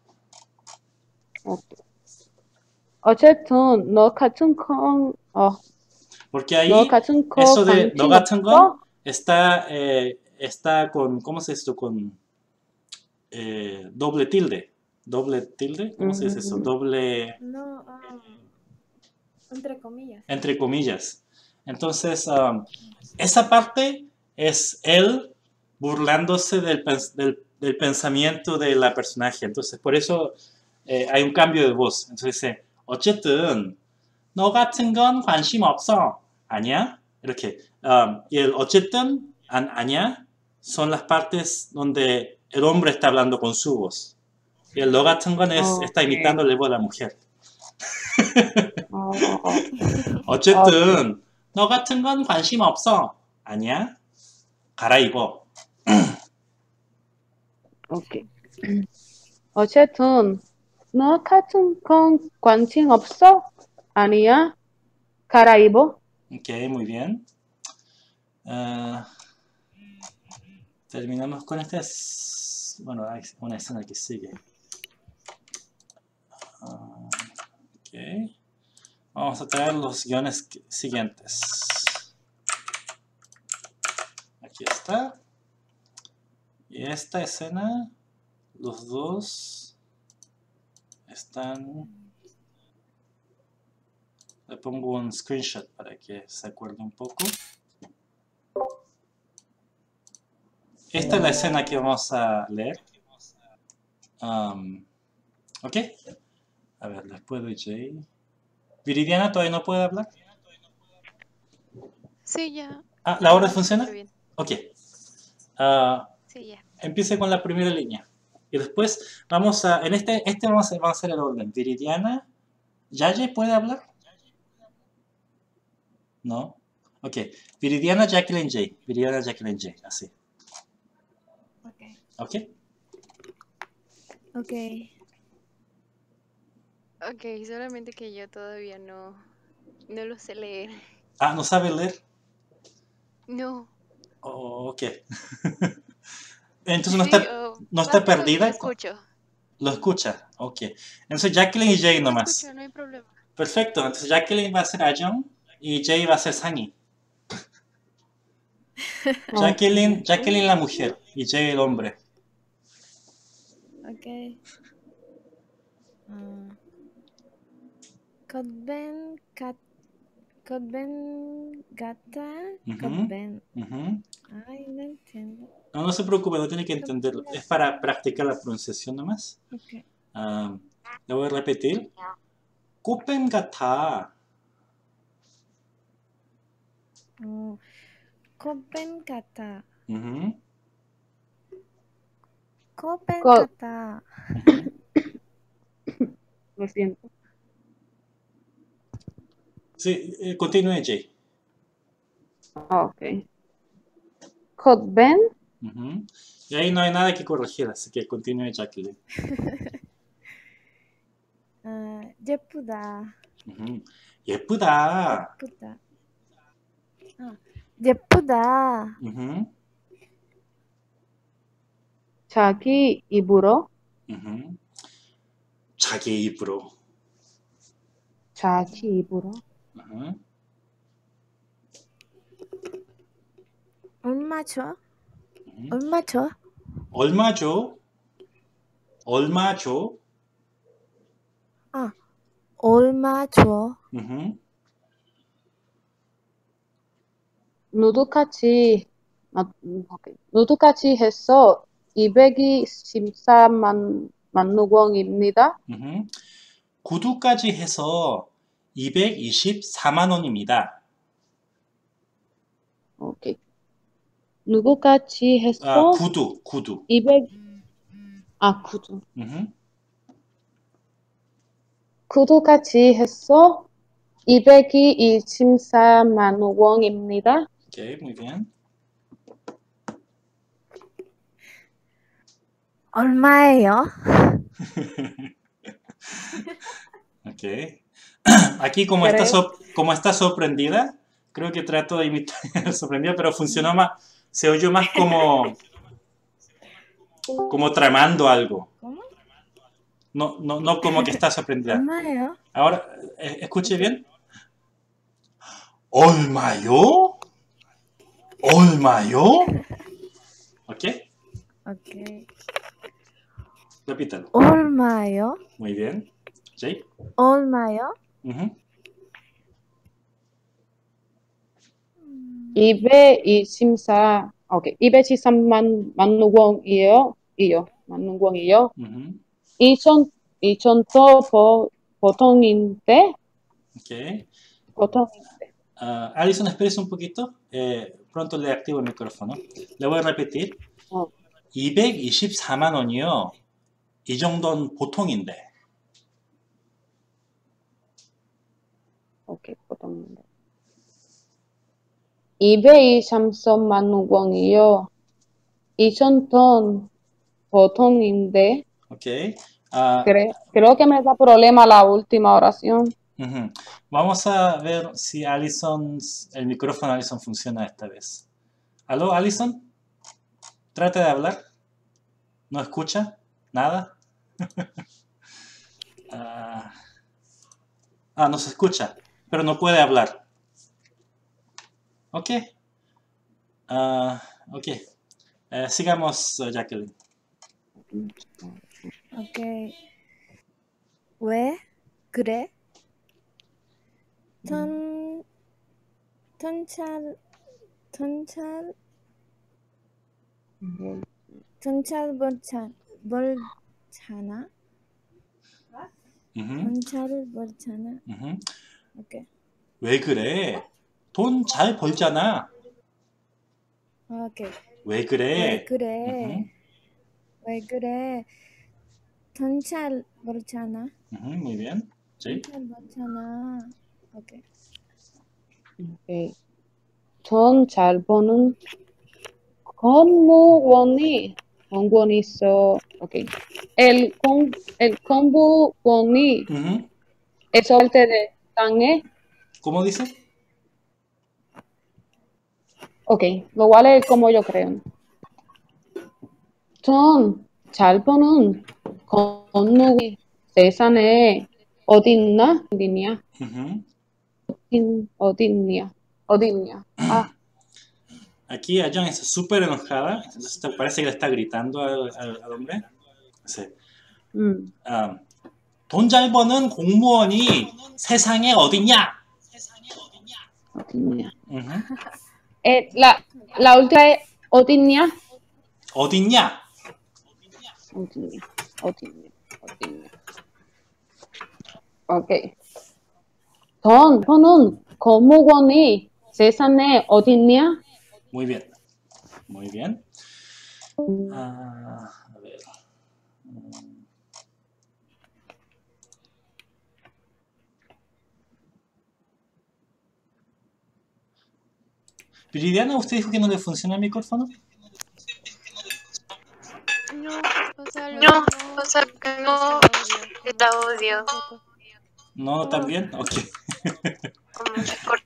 Speaker 3: 어쨌든 너 같은 건, 어,
Speaker 1: Porque
Speaker 3: 너
Speaker 1: ahí
Speaker 3: 같은 거
Speaker 1: eso de 너
Speaker 3: 관심
Speaker 1: 같은 건
Speaker 3: 없어?
Speaker 1: está, eh, está con, ¿cómo se dice esto? Con eh, doble tilde. Doble tilde, ¿cómo se dice eso?
Speaker 3: 음,
Speaker 1: Doble,
Speaker 2: No, ah, entre comillas.
Speaker 1: entre comillas. Entonces, um, esa parte es él burlándose del, pens- del- del pensamiento de la personaje. Entonces, por eso eh, hay un cambio de voz. Entonces dice, 어쨌든 너 같은 건 관심 없어. 아니야? 이렇게. Um, y el 어쨌든, an, 아니야, son las partes donde el hombre está hablando con su voz. Y el 너 같은 건 es, está
Speaker 3: 오케이.
Speaker 1: imitando la voz de la mujer.
Speaker 3: 어, 오케이.
Speaker 1: 어쨌든 너 같은 건 관심 없어. 아니야? 갈아입어.
Speaker 3: 오케이. 어쨌든 너 같은 건 관심 없어? 아니야? 갈아입어?
Speaker 1: Ok, muy bien. Ah, terminamos con esta. es- Bueno, hay una escena que sigue. Ah, ok. Vamos a traer los guiones que- siguientes. Aquí está. Y esta escena, los dos están. Le pongo un screenshot para que se acuerde un poco. Esta es la escena que vamos a leer. Um, ok. A ver, después de Jay. ¿Viridiana todavía no puede hablar?
Speaker 4: Sí, ya.
Speaker 1: Ah, ¿la
Speaker 4: Ya
Speaker 1: orden
Speaker 4: me
Speaker 1: funciona?
Speaker 4: escucho bien.
Speaker 1: Ok. Ah,
Speaker 4: Sí, ya.
Speaker 1: empiece con la primera línea. Y después vamos a... En este, este vamos a, va a ser el orden. Viridiana. ¿Yaye puede hablar? No. Ok. Viridiana, Jacqueline, Jay. Viridiana, Jacqueline, Jay. Así.
Speaker 2: Ok.
Speaker 1: ¿Ok?
Speaker 2: Ok.
Speaker 4: Ok, solamente que yo todavía no, no lo sé leer.
Speaker 1: Ah, ¿no sabe leer?
Speaker 4: No.
Speaker 1: Oh, ok. Entonces no
Speaker 4: Sí,
Speaker 1: está,
Speaker 4: oh,
Speaker 1: no
Speaker 4: más
Speaker 1: está
Speaker 4: que todo lo
Speaker 1: perdida.
Speaker 4: escucho.
Speaker 1: Lo escucha. Ok. Entonces Jacqueline y Jay
Speaker 4: Sí, lo
Speaker 1: nomás.
Speaker 4: escucho, no hay problema.
Speaker 1: Perfecto. Entonces Jacqueline va a ser Ajong y Jay va a ser Sangi. Jacqueline, Jacqueline la mujer y Jay el hombre.
Speaker 2: Ok. Ah. Codben cat Codben gata
Speaker 1: Ujú,
Speaker 2: Codben.
Speaker 1: ujú.
Speaker 2: Ay, no entiendo.
Speaker 1: No, no se preocupe, no tiene que entenderlo. Es para practicar la pronunciación nomás.
Speaker 2: Ok.
Speaker 1: Ah, le voy a repetir. Kupen gata.
Speaker 2: Oh. Codben gata
Speaker 1: Ujú,
Speaker 2: Codben
Speaker 3: Co-
Speaker 2: gata.
Speaker 1: ujú.
Speaker 3: Lo siento.
Speaker 1: Sí, eh, continúe Jay.
Speaker 3: Ok. Codben,
Speaker 1: Ujú. Y ahí no hay nada que corregir, así que continúe Jacqueline.
Speaker 2: 아, 예쁘다.
Speaker 1: ujú. 예쁘다.
Speaker 2: 예쁘다. 아, 예쁘다.
Speaker 1: ujú,
Speaker 3: 자기 입으로,
Speaker 1: ujú. 자기 입으로.
Speaker 3: 자기 입으로,
Speaker 1: ujú.
Speaker 2: 얼마 줘?
Speaker 1: ujú.
Speaker 2: 얼마 줘?
Speaker 1: 얼마 줘? 얼마 줘?
Speaker 2: 아, 얼마 줘?
Speaker 1: ujú.
Speaker 3: 누드같이, 아, 음, 오케이. 누드같이 해서 이백이십사만 만누공입니다.
Speaker 1: ujú. 구두까지 해서 이백이십사만 원입니다.
Speaker 3: 오케이. 누구같이
Speaker 1: 아,
Speaker 3: 해서
Speaker 1: 구두, 구두.
Speaker 3: 이백, 아, 구두.
Speaker 1: ujú.
Speaker 3: 구두같이 해서 이백이십사만 원입니다.
Speaker 1: Ok, muy bien.
Speaker 2: 얼마예요?
Speaker 1: Ok. Aquí como está,
Speaker 3: Creo.
Speaker 1: sor- como está sorprendida, creo que trato de imitar sorprendida, pero funcionó más, se oyó más como, como tramando algo.
Speaker 2: ¿Cómo?
Speaker 1: No, no, no como que está sorprendida.
Speaker 2: 얼마예요?
Speaker 1: Ahora, eh, escuche
Speaker 2: Ok.
Speaker 1: bien. ¿Olmayo? ¿Olmayo? ¿Ok?
Speaker 2: Ok.
Speaker 1: Repítalo.
Speaker 2: 얼마예요?
Speaker 1: Muy bien. ¿Sí?
Speaker 2: 얼마요?
Speaker 1: Ujú.
Speaker 3: 이백이십사, 오케이. 이백십삼만 만누공이에요. 이요. 만누공이요.
Speaker 1: ujú.
Speaker 3: 이천, 이천도 보, 보통인데,
Speaker 1: Ok.
Speaker 3: 보통인데.
Speaker 1: Ah, Alison, espérese un poquito. Eh, pronto le activo el micrófono. Le voy a repetir.
Speaker 3: 어,
Speaker 1: 이백이십사만 원이요. 이 정도는 보통인데.
Speaker 3: 오케이, 보통인데. 이백이십삼만 원이요. 이천도 보통인데,
Speaker 1: Ok. Ah,
Speaker 3: creo, creo que me da problema la última oración.
Speaker 1: ujú. Vamos a ver si Alison, el micrófono de Alison funciona esta vez. ¿Aló, Alison? Trata de hablar. ¿No escucha? ¿Nada? ah, ah, no se escucha, pero no puede hablar. Ok. Ah, ok. Eh, sigamos, uh, Jacqueline.
Speaker 2: Ok. 왜 그래? 턴, 턴찰, 턴찰, 턴찰 벌찬, 벌잖아? 돈 잘 벌잖아.
Speaker 1: 음흠.
Speaker 2: 오케이.
Speaker 1: 왜 그래? 돈 잘 벌잖아.
Speaker 2: 오케이.
Speaker 1: 왜 그래?
Speaker 2: 왜 그래?
Speaker 1: 음흠.
Speaker 2: 왜 그래? 돈 잘 벌잖아.
Speaker 1: 음흠, muy bien.
Speaker 2: 돈
Speaker 1: ¿Sí?
Speaker 2: 잘 벌잖아. 오케이.
Speaker 3: 오케이. 돈 잘 버는 공무원이 공무원 있어. 오케이. El con el 공무원이
Speaker 1: 음흠.
Speaker 3: es parte de 땅에.
Speaker 1: ¿Cómo dice?
Speaker 3: Ok, lo cual es como yo creo. 돈 잘 버는 건물이 세상에 어딨나? 어딨냐?
Speaker 1: Ujú.
Speaker 3: 어딘, 어딨냐? 어딨냐? 아,
Speaker 1: Aquí Ayan está súper enojada, entonces te- parece que le está gritando al, al- al hombre. Dice,
Speaker 3: 음,
Speaker 1: ah, 돈 잘 버는 공무원이 세상에 어딨냐?
Speaker 3: 어딨냐?
Speaker 1: Ujú.
Speaker 3: Eh, la, la última es 어딨냐?
Speaker 1: 어딨냐?
Speaker 3: 어딨냐? 어딨냐? 어딨냐? 오케이. 돈 버는 건물원이 세상에 어딨냐?
Speaker 1: Muy bien, muy bien. Ah, a ver. Mm. Viridiana, ¿usted dijo que no le funciona el micrófono?
Speaker 4: No, o sea, lo
Speaker 10: No,
Speaker 4: que no,
Speaker 10: o sea, que
Speaker 4: es
Speaker 10: no
Speaker 4: el
Speaker 10: está
Speaker 4: audio.
Speaker 10: audio.
Speaker 4: Tampoco.
Speaker 1: ¿No
Speaker 4: No.
Speaker 1: también? Ok.
Speaker 10: Como se corta.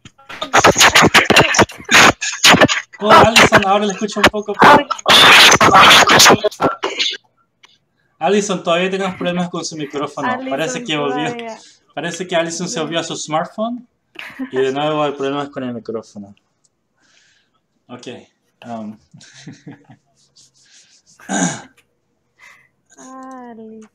Speaker 1: Oh, Alison, ahora le escucho un poco. Pero... Alison, todavía tenemos problemas con su micrófono.
Speaker 2: Alison
Speaker 1: Parece que volvió.
Speaker 2: todavía.
Speaker 1: Parece que Alison se volvió a su smartphone y de nuevo hay problemas con el micrófono. Ok. um,
Speaker 2: Ah, Alison.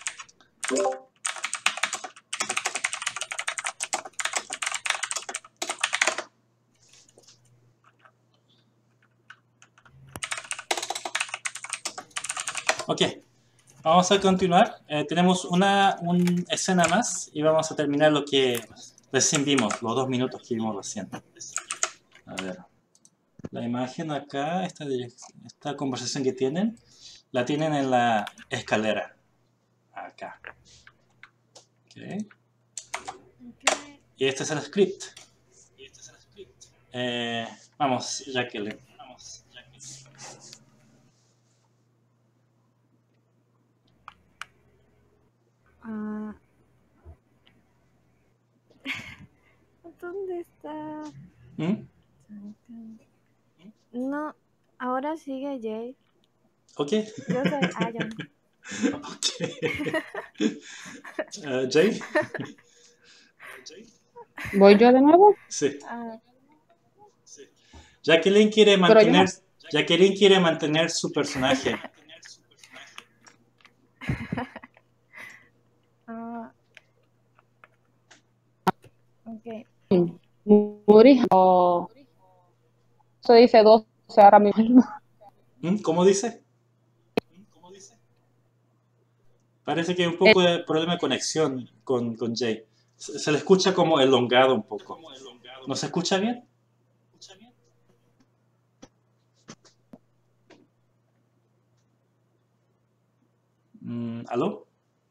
Speaker 1: Ok, vamos a continuar. Eh, tenemos una, una escena más y vamos a terminar lo que recién vimos, los dos minutos que vimos recién. A ver, la imagen acá, esta, esta conversación que tienen, la tienen en la escalera. Acá. Ok. Y este es el script. Eh, vamos, Jacqueline.
Speaker 2: Ah. ¿Dónde está?
Speaker 1: ¿Mm?
Speaker 2: No, ahora sigue Jay.
Speaker 1: Ok.
Speaker 2: Yo soy Ayan.
Speaker 1: Ok. Uh, Jay.
Speaker 3: ¿Voy yo de nuevo?
Speaker 1: Sí.
Speaker 2: Ah,
Speaker 1: Jacqueline quiere
Speaker 3: Pero yo
Speaker 1: mantener,
Speaker 3: no-
Speaker 1: Jacqueline quiere mantener su personaje.
Speaker 2: ah. Ok.
Speaker 3: Muri o eso dice doce ahora mismo.
Speaker 1: ¿Mm? ¿Cómo dice? Parece que hay un poco de problema de conexión con, con Jay. Se, se le escucha como elongado un poco. ¿No se escucha bien? Mm, ¿Aló?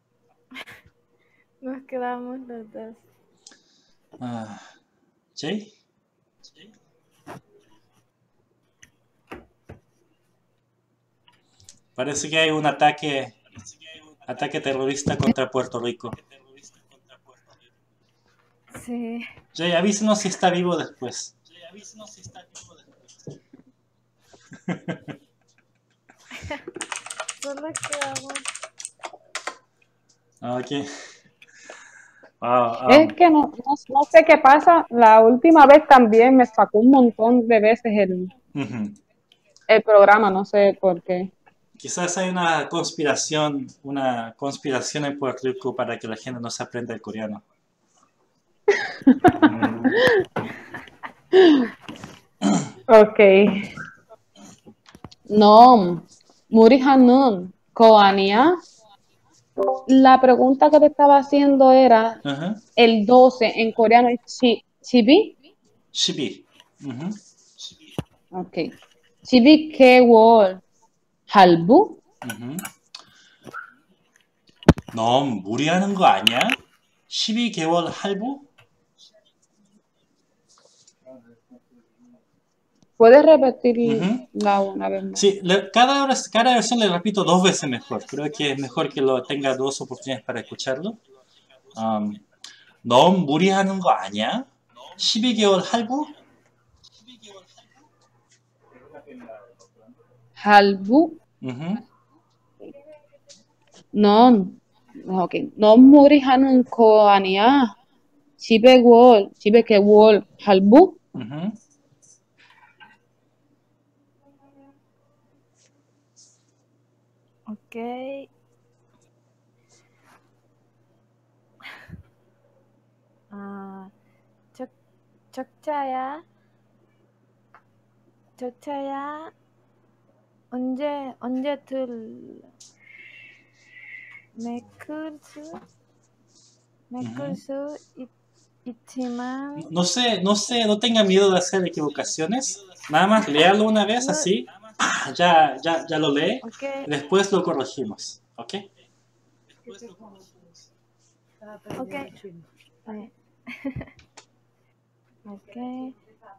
Speaker 2: Nos quedamos los dos.
Speaker 1: Ah, ¿Jay? Parece que hay un ataque, ataque terrorista contra Puerto Rico.
Speaker 2: Sí.
Speaker 1: Jay, avísenos si está vivo después.
Speaker 2: Solo quedamos.
Speaker 1: Ok. Wow,
Speaker 3: Es
Speaker 1: um,
Speaker 3: que no, no, no sé qué pasa. La última vez también me sacó un montón de veces el,
Speaker 1: ujú.
Speaker 3: el programa, no sé por qué.
Speaker 1: Quizás hay una conspiración, una conspiración en Puerto Rico para que la gente no se aprenda el coreano. Mm,
Speaker 3: Ok. No, 무리하는 거 아니야? la pregunta que te estaba haciendo era
Speaker 1: Ajá.
Speaker 3: el doce en coreano es chi, chibi.
Speaker 1: 십이. 음흠.
Speaker 3: Ok. 십이 개월 할부?
Speaker 1: 음흠. 너무 무리하는 거 아니야? 십이 개월 할부?
Speaker 3: ¿Puedes repetir
Speaker 1: Ujú.
Speaker 3: la una vez más?
Speaker 1: Sí, le- cada, hora- cada versión le repito dos veces mejor. Creo que es mejor que lo tenga dos oportunidades para escucharlo. Um, 너무 무리하는 거 아니야? 십이 개월 할부?
Speaker 3: 할부?
Speaker 1: 음흠.
Speaker 3: 넌, ok. 넌 무리하는 거 아니야? 십이 개월, 십이 개월 할부?
Speaker 1: 음흠.
Speaker 2: Ok. 아, 적, 적자야. 적자야. 언제, 언제 들, 메클 수, 메클 수 있, 있지만,
Speaker 1: No sé, no sé, no tenga miedo de hacer equivocaciones. Nada más léalo una vez así. ¡Pah! Ya, ya, ya lo lee.
Speaker 2: ok,
Speaker 1: Después lo corregimos. ¿Ok?
Speaker 2: ok. 네. ok.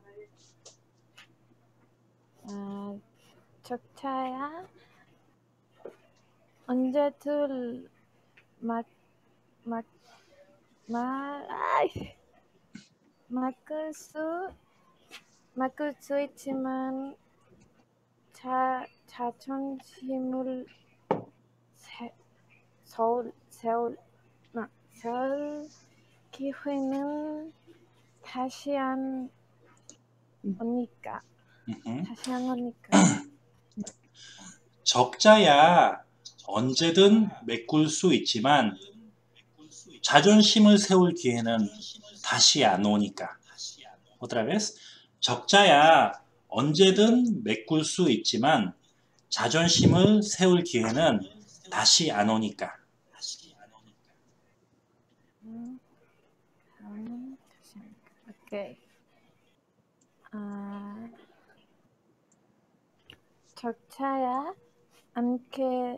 Speaker 2: 아, 적자야. 언제들 막, 막, 말, 아이, 막을 수, 막을 수 있지만, 자, 자존심을 세, 서울, 세울, 나, 세울 기회는 다시 안 오니까.
Speaker 1: 음흠.
Speaker 2: 다시 안 오니까.
Speaker 1: 적자야 언제든 메꿀 수 있지만 자존심을 세울 기회는 다시 안 오니까. Otra vez. 적자야 언제든 메꿀 수 있지만 자존심을 세울 기회는 다시 안 오니까.
Speaker 2: 음, 다음은 다시 안 오니까. 오케이. 아, 적자야 않게.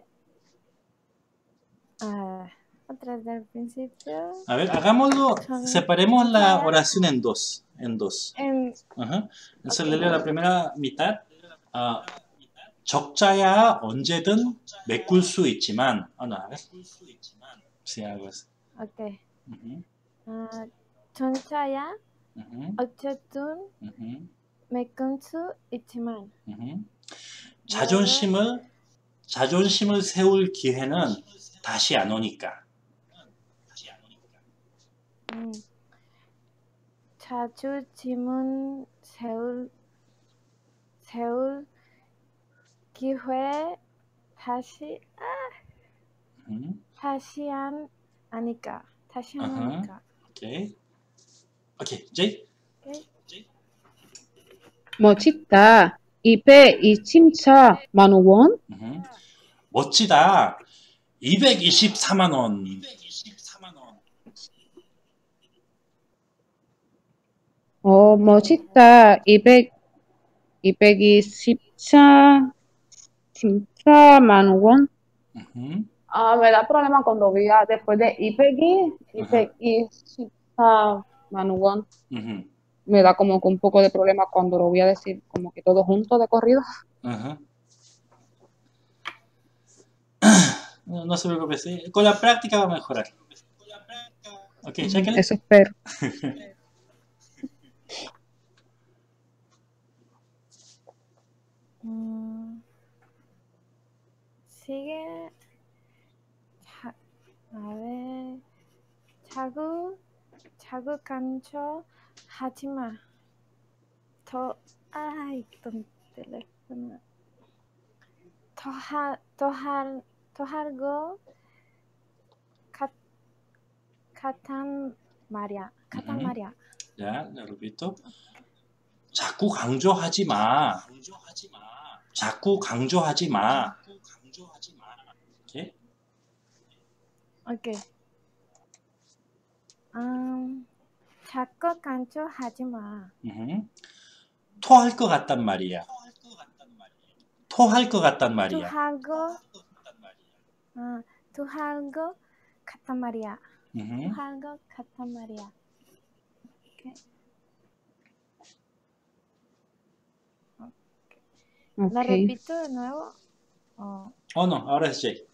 Speaker 2: Ah, otra vez del principio.
Speaker 1: A ver, hagámoslo,
Speaker 2: Son-
Speaker 1: separemos la oración en dos. En dos.
Speaker 2: En,
Speaker 1: Ajá. Entonces
Speaker 2: Ok.
Speaker 1: le leo la primera mitad. 아, 적자야 언제든 메꿀 수 있지만. 아, no, a ver. Sí, algo así.
Speaker 2: ok.
Speaker 1: Ujú,
Speaker 2: 아, 전차야
Speaker 1: ujú,
Speaker 2: 어쨌든
Speaker 1: ujú,
Speaker 2: 메꿀 수 있지만.
Speaker 1: ujú. 자존심을 자존심을 세울 기회는 다시 안 오니까.
Speaker 2: 음, 자존심은 세울 세울 기회 다시 아,
Speaker 1: 음,
Speaker 2: 다시 안 아니까 다시 안
Speaker 1: 아하.
Speaker 2: 하니까.
Speaker 1: 오케이. 오케이, 제이.
Speaker 2: 오케이.
Speaker 3: 멋있다. 이백이십사만 원?
Speaker 1: 음, 멋지다. 이백이십사만 원.
Speaker 3: 어, 멋있다. 이백, 이백이십사만 원?
Speaker 1: Ujú,
Speaker 3: Ah, me da problema cuando vea después de 이백이, 이백이십사만 원.
Speaker 1: ujú,
Speaker 3: Me da como que un poco de problema cuando lo voy a decir como que todo junto de corrido.
Speaker 1: ajá. No, no se preocupe, sí. Con la práctica va a mejorar. Ok, Jacqueline.
Speaker 3: Eso espero.
Speaker 2: 음, 시계 자, a ver, 자꾸 자꾸 간cho 하지 마. 더 아이 또 teléfono. 더할더할 더 하고 같 같단 말이야. 같단
Speaker 1: Ujú.
Speaker 2: 말이야.
Speaker 1: Ya, le repito. 자꾸 강조하지 마. 자꾸 강조하지 마. 오케이?
Speaker 2: 오케이. 음, 자꾸 간초하지 마.
Speaker 1: 음. 토할 것 같단 말이야. 토할 것 같단 말이야.
Speaker 2: 토할 거, 아, 토할 거 같단 말이야.
Speaker 1: 음.
Speaker 2: 토할 거 같단 말이야. 오케이. La
Speaker 3: Ok.
Speaker 2: repito de nuevo. 어,
Speaker 1: Oh, no, ahora es Jay.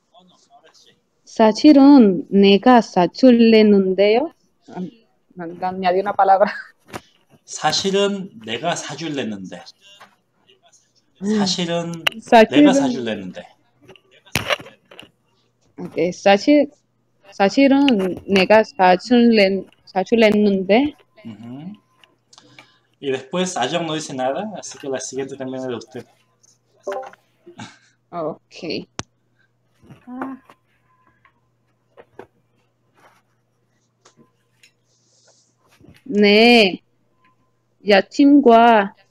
Speaker 3: 사실은 내가 사줄랬는데요. 아, 난, 난 añadí una palabra.
Speaker 1: 사실은 내가 사줄랬는데. 사실은
Speaker 3: 사실은-
Speaker 1: 내가 사줄랬는데.
Speaker 3: Ok, 사실 사실은 내가 사줄랬 사줄랬는데.
Speaker 1: Ujú. Y después Ayong no dice nada, así que la siguiente también es de usted.
Speaker 3: Ok.
Speaker 2: 아,
Speaker 3: 네, 여친과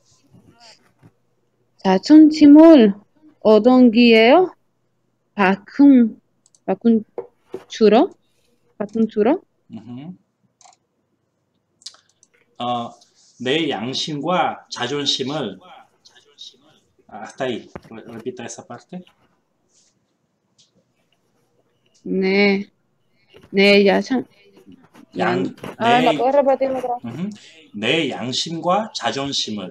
Speaker 3: 자존심을 얻은 기예요. 바꾼 바꾼 주로 바꾼 주로.
Speaker 1: Ujú. 어, 내 양심과 자존심을 ah, hasta ahí. Re- Repita esa parte.
Speaker 3: 네, 네 야상.
Speaker 1: 양,
Speaker 3: 아, ¿la
Speaker 1: 내,
Speaker 3: puedes repetir otra vez?
Speaker 1: ujú. 내 양심과 자존심을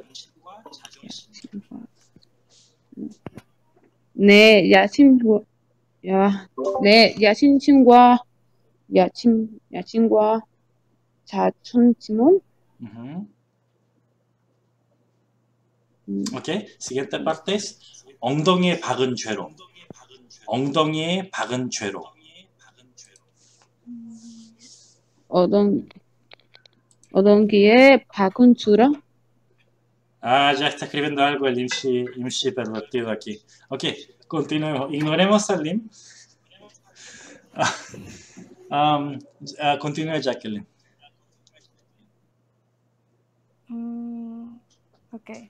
Speaker 3: 네, 야친 야, 네, 야친과 야친 야친과 자존심을.
Speaker 1: Ujú.
Speaker 3: 음,
Speaker 1: Ok, siguiente parte es 엉덩이에 박은 죄로. 엉덩이에 박은 죄로.
Speaker 3: 얻은 얻은 기에 바꾼 주로.
Speaker 1: Ah, ya está escribiendo algo el Imshi, Imshi pervertido aquí. Ok, continuemos. Ignoremos al Lim. Um, ah, continúe, Jacqueline.
Speaker 2: 음, 오케이.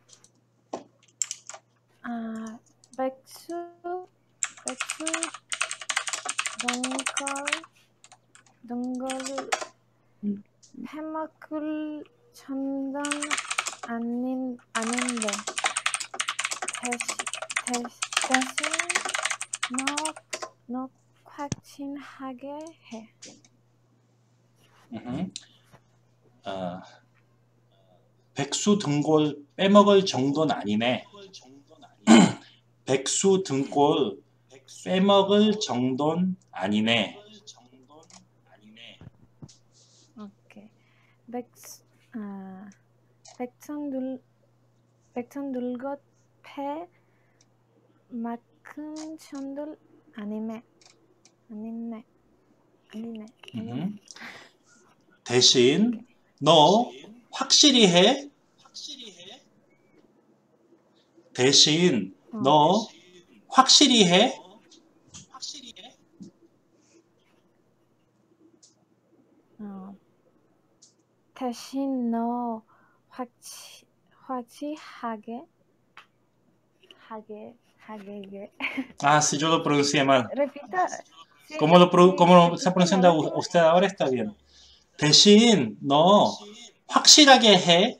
Speaker 2: 아, 백수, 백수, 동걸, 동거를
Speaker 3: 음.
Speaker 2: 해먹을 천당 아닌, 아닌데 대신, 대신 너, 너 확신하게 해.
Speaker 1: Ujú. 아, 백수 등골 빼먹을 정도는 아니네. 백수 등골 빼먹을 정도는 아니네.
Speaker 2: 오케이. 백수, 아, 백천 둘, 백천 둘것 패 막큰 천들 아니네. 아니네. 아니네.
Speaker 1: 우흠. 대신 너 확실히 해. 대신
Speaker 2: 어.
Speaker 1: 너 확실히 해.
Speaker 2: 어. 대신 너 확치, 확실하게 하게 하게
Speaker 1: Ah, si yo lo pronuncié mal.
Speaker 2: repita. Sí,
Speaker 1: ¿Cómo lo, pro-
Speaker 2: sí,
Speaker 1: cómo lo
Speaker 2: repita
Speaker 1: está
Speaker 2: la
Speaker 1: pronunciando
Speaker 2: última.
Speaker 1: usted ahora? Está bien. 대신 너 확실하게 해.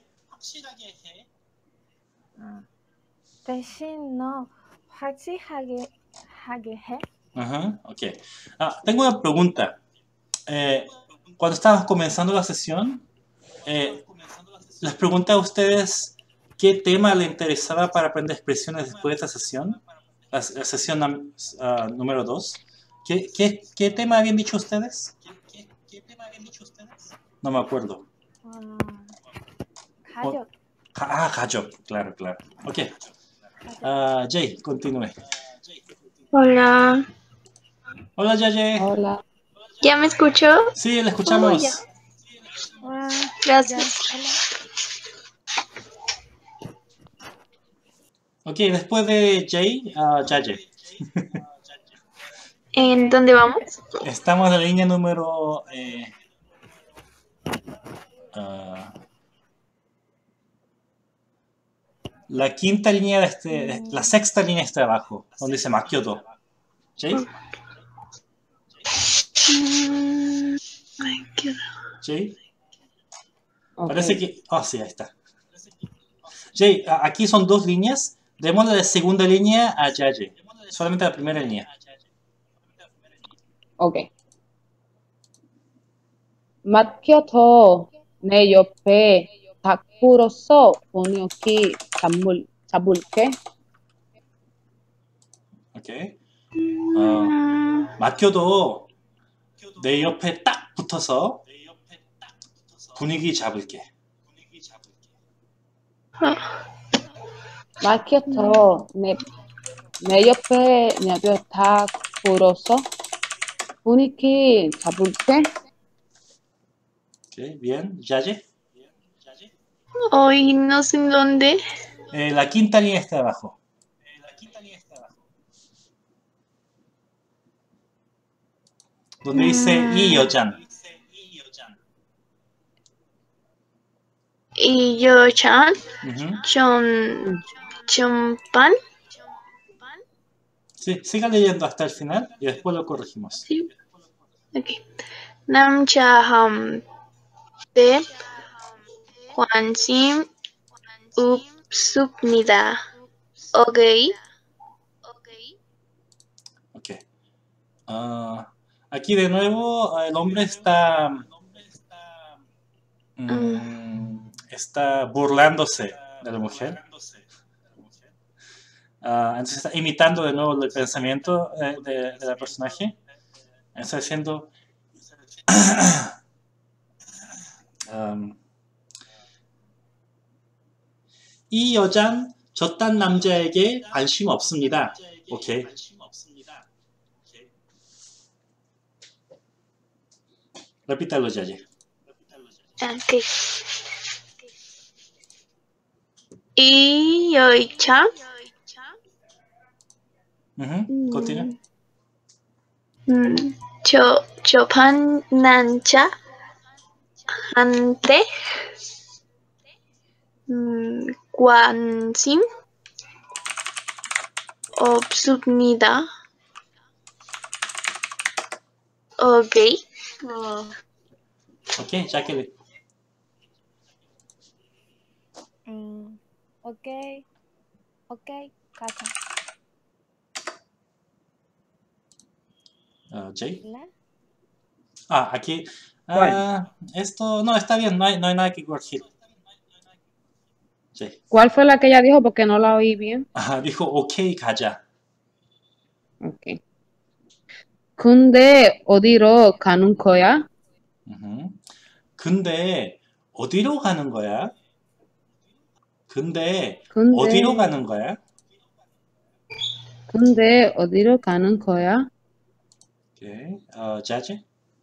Speaker 2: 어. 대신 너 확실하게 하게 해.
Speaker 1: Ajá, ok. Ah, tengo una pregunta. Eh, cuando estábamos comenzando la sesión, eh, les pregunté a ustedes qué tema les interesaba para aprender expresiones después de esta sesión, la, la sesión nam- ah, número dos. ¿Qué, qué, qué tema habían dicho ustedes? No me acuerdo.
Speaker 2: 어. 가족.
Speaker 1: Ga- Ah, 가족. Claro, claro. Ok. Ah, Jay, continúe.
Speaker 11: Hola,
Speaker 1: Hola, Jay.
Speaker 3: Hola.
Speaker 11: ¿ya me escuchó?
Speaker 1: Sí, le escuchamos.
Speaker 11: Oh, ya.
Speaker 2: 와,
Speaker 11: Gracias.
Speaker 1: Ok, después de Jay, uh, Jaye.
Speaker 11: ¿En dónde vamos?
Speaker 1: Estamos en la línea número... eh, ah, la quinta línea de este... de- la sexta línea está abajo, donde dice Makyoto. ¿Jay?
Speaker 11: Mm, ay, qué-
Speaker 1: Jay.
Speaker 3: Ok.
Speaker 1: Parece que... Oh, sí, ahí está. Jay, a- aquí son dos líneas. Démosle la segunda línea a Yaye. Solamente la primera línea.
Speaker 3: Ok. 맡겨둬. 내 옆에 닭으로서 번역기 잡물, 잡을게.
Speaker 1: Ok. 어, 맡겨도 내 옆에 딱 붙어서 분위기 잡을게.
Speaker 3: 맡겨둬. 내, 내 옆에 내 옆에 닭으로서 분위기 잡을게.
Speaker 1: Ok, bien. Yaye.
Speaker 11: Hoy no sé en dónde.
Speaker 1: Eh, la quinta línea está abajo. Donde dice 이 여잔.
Speaker 11: Y yo, Chan,
Speaker 1: Ujú.
Speaker 11: Chon, Chompan.
Speaker 1: Sí, siga leyendo hasta el final y después lo corregimos.
Speaker 11: Sí. Ok. 남자 때 관심 없습니다. Ok.
Speaker 1: Ok. Ah, aquí de nuevo el hombre está, mm, está burlándose de la mujer. Ah, entonces está imitando de nuevo el pensamiento eh, de, de la personaje. Está diciendo... um, 이 여잔 저딴 남자에게 관심 없습니다. 오케이. Repítalo, Yaye.
Speaker 11: Ok. Y yo, Chan,
Speaker 1: Ujú, continúa.
Speaker 11: 음, 저, 저반 남자 한테 음, 관심 없습니다. Ok. 어,
Speaker 1: Ok, Jacqueline.
Speaker 2: 음, 오케이. 오케이. 가자.
Speaker 1: Uh, Jay.
Speaker 2: ¿La?
Speaker 1: Ah, aquí.
Speaker 3: ¿Cuál?
Speaker 1: ah, esto no está bien, no hay, no hay nada que corregir. Jay.
Speaker 3: ¿Cuál fue la que ella dijo? Porque no la oí bien.
Speaker 1: Ah, dijo, ok, 가자.
Speaker 3: Ok. 근데 어디로 가는 거야?
Speaker 1: ujú. 근데 어디로 가는 거야? 근데
Speaker 3: 근데,
Speaker 1: 어디로 가는 거야?
Speaker 3: 근데 어디로 가는 거야?
Speaker 1: Okay. Uh, Yaye.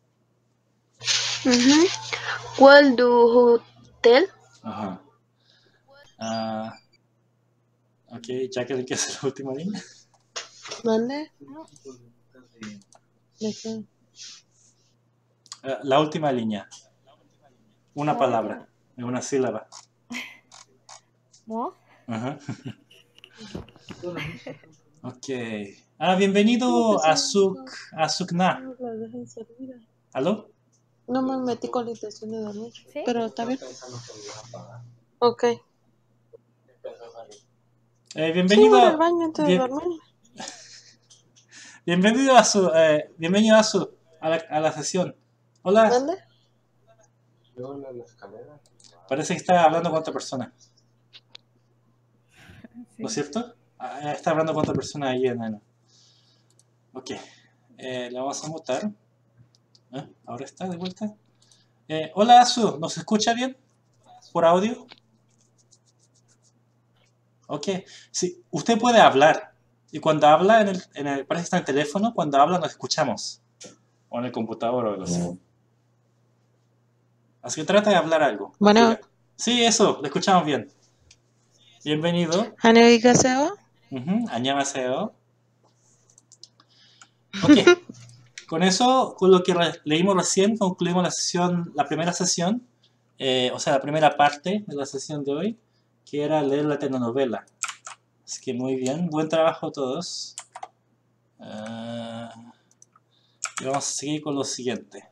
Speaker 11: ujú. ¿Cuál tu hotel?
Speaker 1: Ajá. Ah, ok, Jacqueline, ¿qué es la última línea?
Speaker 9: ¿Mande?
Speaker 1: Ah, la última línea. Una
Speaker 2: La
Speaker 1: palabra, una sílaba.
Speaker 2: 뭐?
Speaker 1: Ajá. Ok. Ah, bienvenido a Suk, a Sukna.
Speaker 9: No las dejen servir.
Speaker 1: ¿Aló?
Speaker 9: No me metí con la intención de dormir.
Speaker 2: ¿Sí?
Speaker 9: Pero está bien. Ok.
Speaker 1: Eh,
Speaker 9: Sí,
Speaker 1: bienvenido,
Speaker 9: voy al baño antes de
Speaker 1: bien-
Speaker 9: dormir.
Speaker 1: bienvenido a su, eh, bienvenido a su, a la, a la sesión. Hola.
Speaker 9: ¿Dónde?
Speaker 1: Parece que está hablando con otra persona, ¿no es
Speaker 2: Sí.
Speaker 1: cierto? Ah, está hablando con otra persona ahí en el... Ok. Eh, la vamos a mutar. ¿Eh? Ahora está de vuelta. Eh, hola, Azu, ¿nos escucha bien? ¿Por audio? Ok. Sí, usted puede hablar. Y cuando habla, en el, en el, parece que está en el teléfono, cuando habla nos escuchamos. O en el computador o algo así. Así que trata de hablar algo.
Speaker 9: Bueno.
Speaker 1: Diga. Sí, eso, le escuchamos bien. Bienvenido.
Speaker 9: 안녕히가세요.
Speaker 1: Uh-huh. 안녕하세요. Ok. Con eso, con lo que re- leímos recién, concluimos la sesión, la primera sesión, eh, o sea, la primera parte de la sesión de hoy, que era leer la telenovela. Así que muy bien, buen trabajo todos. Ah, Y vamos a seguir con lo siguiente.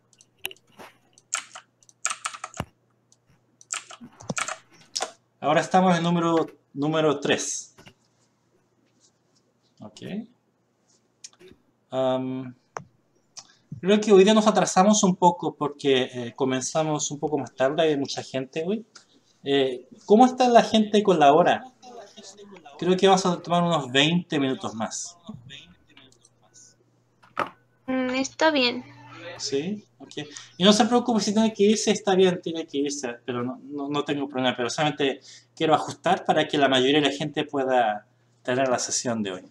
Speaker 1: Ahora estamos en el número, número tres. Ok. Um, creo que hoy día nos atrasamos un poco porque eh, comenzamos un poco más tarde, hay mucha gente hoy. Eh, ¿Cómo está la gente con la hora? Creo que vamos a tomar unos veinte minutos más.
Speaker 11: Mm, está bien.
Speaker 1: Sí, ok. Y no se preocupe si tiene que irse, está bien, tiene que irse, pero no, no, no tengo problema. Pero solamente quiero ajustar para que la mayoría de la gente pueda tener la sesión de hoy.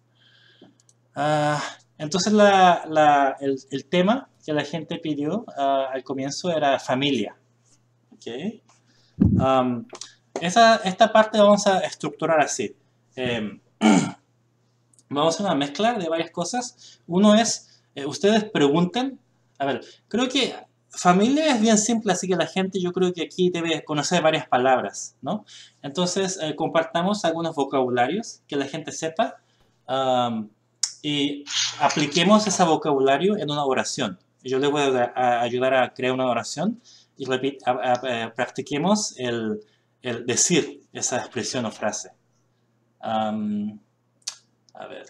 Speaker 1: Ah, entonces la, la, el, el tema que la gente pidió uh, al comienzo era familia. Okay. Um, esa, esta parte la vamos a estructurar así. Eh, vamos a hacer una mezcla de varias cosas. Uno es, eh, ustedes pregunten. A ver, creo que familia es bien simple, así que la gente yo creo que aquí debe conocer varias palabras, ¿no? Entonces, eh, compartamos algunos vocabularios que la gente sepa. Um, Y apliquemos ese vocabulario en una oración. Yo les voy a, a ayudar a crear una oración y repit, a, a, a, practiquemos el, el decir esa expresión o frase. Um, a ver.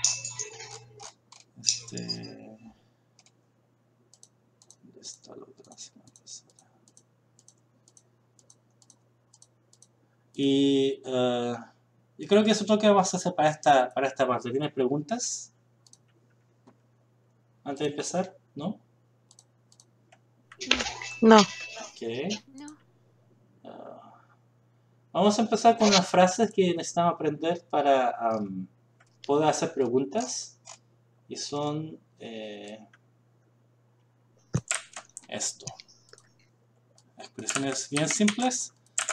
Speaker 1: Este, ¿dónde está la otra semana pasada? Y... Uh, Y creo que eso es lo que vamos a hacer para esta, para esta parte. ¿Tiene preguntas? Antes de empezar, ¿no?
Speaker 9: No.
Speaker 1: Ok. Uh, vamos a empezar con las frases que necesitamos aprender para um, poder hacer preguntas. Y son eh, esto. Expresiones bien simples.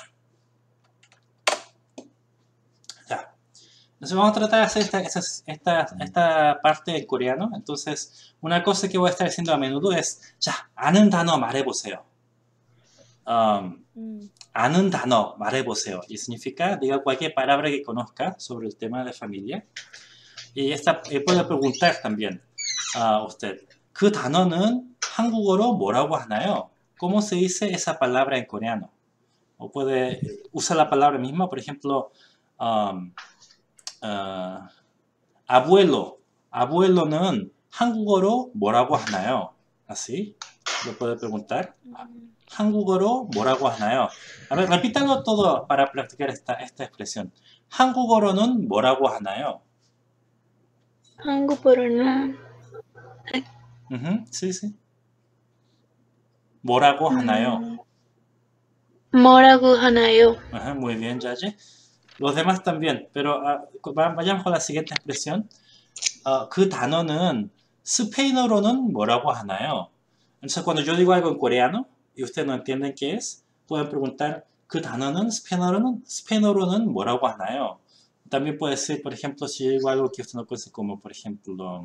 Speaker 1: Entonces vamos a tratar de hacer esta, esta, esta, esta parte en coreano. Entonces, una cosa que voy a estar haciendo a menudo es 자, 아는 단어 말해보세요. Um,
Speaker 2: Mm.
Speaker 1: 아는 단어 말해보세요. Y significa, diga cualquier palabra que conozca sobre el tema de familia. Y esta eh, puede preguntar también a usted. 그 단어는 한국어로 뭐라고 하나요? ¿Cómo se dice esa palabra en coreano? O puede usar la palabra misma, por ejemplo... Um, Uh, abuelo, abuelo는 한국어로 뭐라고 하나요? Así, lo puede preguntar. 한국어로 뭐라고 하나요? A ver, repítalo todo para practicar esta, esta expresión. 한국어로는 뭐라고 하나요?
Speaker 11: 한국어로는
Speaker 1: Uh-huh, sí, sí. 뭐라고 하나요?
Speaker 11: 뭐라고 하나요?
Speaker 1: Uh-huh, muy bien, Yaye. Los demás también, pero uh, vayamos con la siguiente expresión. Uh, 그 단어는 스페인어로는 뭐라고 하나요? Entonces, cuando yo digo algo en coreano y ustedes no entienden qué es, pueden preguntar 그 단어는 스페인어로는, 스페인어로는 뭐라고 하나요? También puede ser, por ejemplo, si yo digo algo que usted no conoce, como por ejemplo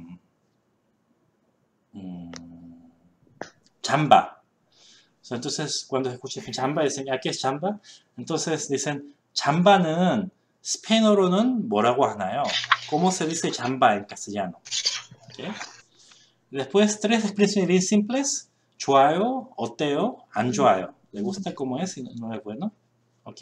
Speaker 1: um, chamba. Entonces, cuando se escucha chamba, dicen, ¿a qué es chamba? Entonces dicen, 잠바는 스페인어로는 뭐라고 하나요? ¿Cómo se dice chamba en castellano? ¿Okay? Después, tres expresiones bien simples. 좋아요, 어때요, 안 좋아요. ¿Le gusta cómo es y no es bueno? ¿Ok?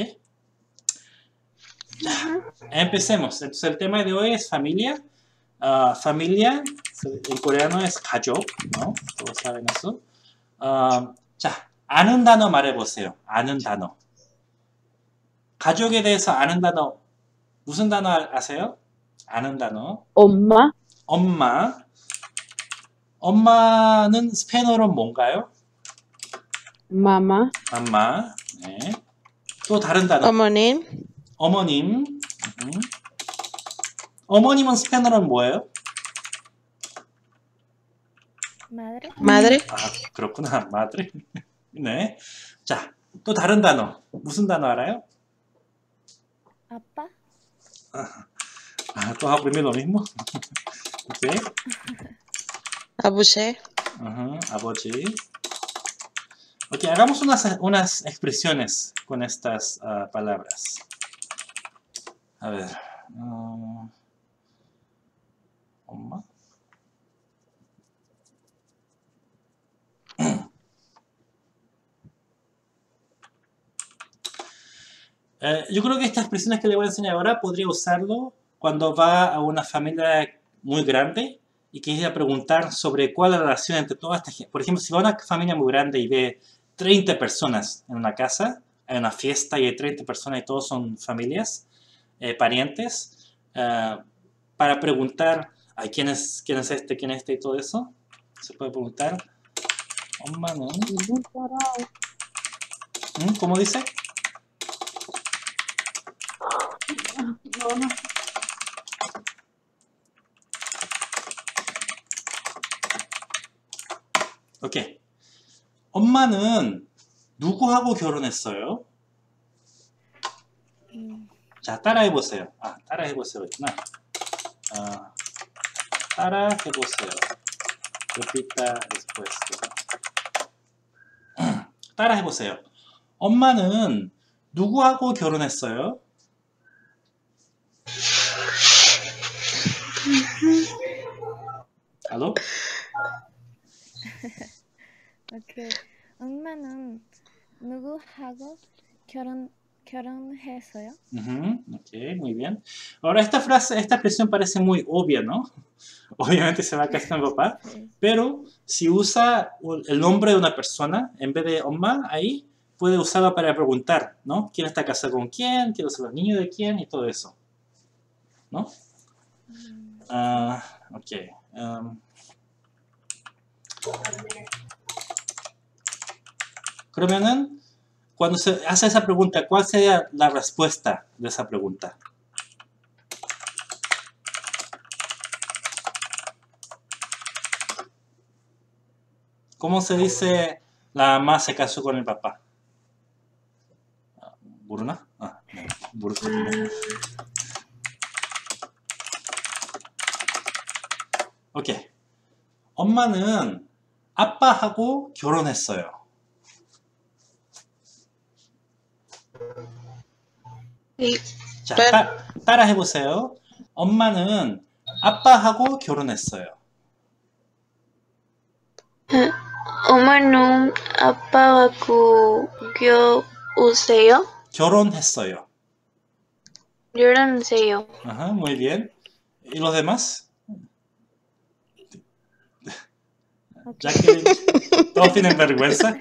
Speaker 1: Ya. Empecemos. Entonces, el tema de hoy es familia. Uh, familia, en coreano es 가족, ¿no? Todos saben eso. Uh, 자, 아는 단어 말해보세요. 아는 단어. 가족에 대해서 아는 단어, 무슨 단어 아세요? 아는 단어.
Speaker 3: 엄마.
Speaker 1: 엄마. 엄마는 스페인어로 뭔가요?
Speaker 3: 마마.
Speaker 1: 엄마. 네. 또 다른 단어.
Speaker 9: 어머님.
Speaker 1: 어머님. 음. 어머님은 스페인어로는 뭐예요?
Speaker 2: Madre.
Speaker 9: Madre.
Speaker 1: 아, 그렇구나. madre. 네. 자, 또 다른 단어. 무슨 단어 알아요?
Speaker 2: Papá.
Speaker 1: Ah, todos aprenden lo mismo. Okay.
Speaker 9: 아버지.
Speaker 1: Uh-huh, 아버지. Ok, hagamos unas, unas expresiones con estas uh, palabras. A ver. Uh, 엄마. Eh, yo creo que estas expresiones que le voy a enseñar ahora podría usarlo cuando va a una familia muy grande y quiera preguntar sobre cuál es la relación entre toda esta gente. Por ejemplo, si va a una familia muy grande y ve treinta personas en una casa, hay una fiesta y hay treinta personas y todos son familias, eh, parientes, eh, para preguntar ¿a quién es, quién es este, quién es este y todo eso? Se puede preguntar. ¿Mm? ¿Cómo dice?
Speaker 3: No, no.
Speaker 1: 오케이. 엄마는 누구하고 결혼했어요?
Speaker 2: 음,
Speaker 1: 자, 따라해보세요. 아, 따라해보세요. 있구나. 아, 따라해보세요. repita después. 따라해보세요. 엄마는 누구하고 결혼했어요? 알로?
Speaker 2: 오케이. 엄마는 누구하고 결혼 결혼했어요?
Speaker 1: Uh-huh. Ok, muy bien. Ahora esta frase, esta expresión parece muy obvia, ¿no? Obviamente se va a casar con el papá,
Speaker 2: Sí.
Speaker 1: pero si usa el nombre de una persona en vez de 엄마 ahí, puede usarla para preguntar, ¿no? ¿Quién está casado con quién? ¿Quién son los niños de quién? Y todo eso, ¿no? Ah, ok. Um, 그러면은 cuando se hace esa pregunta, ¿cuál sería la respuesta de esa pregunta? ¿Cómo se dice la mamá se casó con el papá? ¿모르나? 아, 네, 모르겠네. 오케이. 엄마는 아빠하고 결혼했어요.
Speaker 9: Y,
Speaker 1: 자,
Speaker 9: pero,
Speaker 1: 따, 따라 해보세요. 엄마는 아빠하고 결혼했어요.
Speaker 11: 엄마는 아빠하고 결혼했어요?
Speaker 1: 결혼했어요.
Speaker 11: 결혼했어요.
Speaker 1: Ajá, muy bien. ¿Y los demás? Ya que todos tienen vergüenza.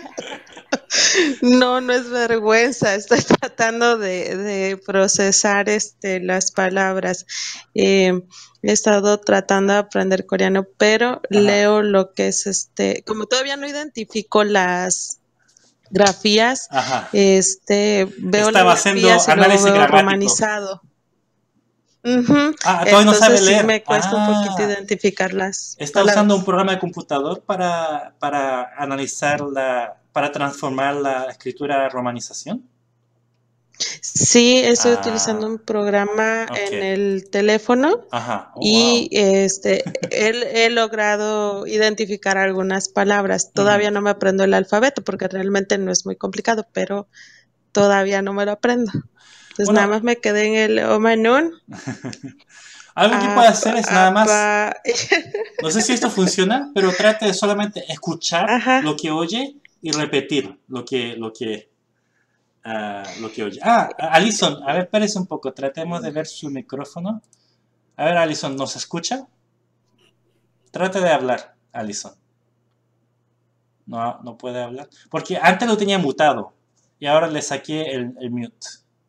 Speaker 9: no, no es vergüenza, estoy tratando de, de procesar este, las palabras. Eh, he estado tratando de aprender coreano, pero leo lo que es este, como todavía no identifico las grafías,
Speaker 1: Ajá.
Speaker 9: este, veo
Speaker 1: Estaba
Speaker 9: las
Speaker 1: haciendo
Speaker 9: grafías y luego
Speaker 1: análisis
Speaker 9: veo
Speaker 1: gramático.
Speaker 9: romanizado. Ujú.
Speaker 1: Ah, todavía no sabe
Speaker 9: Entonces sí
Speaker 1: leer.
Speaker 9: me cuesta un poquito
Speaker 1: Ah.
Speaker 9: identificar las
Speaker 1: Está
Speaker 9: palabras.
Speaker 1: usando un programa de computador para, para analizar la, para transformar la escritura a romanización.
Speaker 9: Sí, estoy
Speaker 1: Ah,
Speaker 9: utilizando un programa
Speaker 1: ok.
Speaker 9: en el teléfono
Speaker 1: Ajá. Oh,
Speaker 9: y este he, he logrado identificar algunas palabras. Todavía no me aprendo el alfabeto porque realmente no es muy complicado, pero todavía no me lo aprendo. Entonces
Speaker 1: Bueno.
Speaker 9: nada más me quedé en el Omanun.
Speaker 1: Algo que puede hacer es nada más,
Speaker 9: Apa-
Speaker 1: no sé si esto funciona, pero trate de solamente escuchar
Speaker 9: Ajá.
Speaker 1: lo que oye y repetir lo que, lo que, ah, lo que oye. Ah, Alison, a ver, espérese un poco, tratemos de ver su micrófono. A ver, Alison, ¿nos escucha? Trate de hablar, Alison. No, no puede hablar. Porque antes lo tenía mutado y ahora le saqué el, el mute.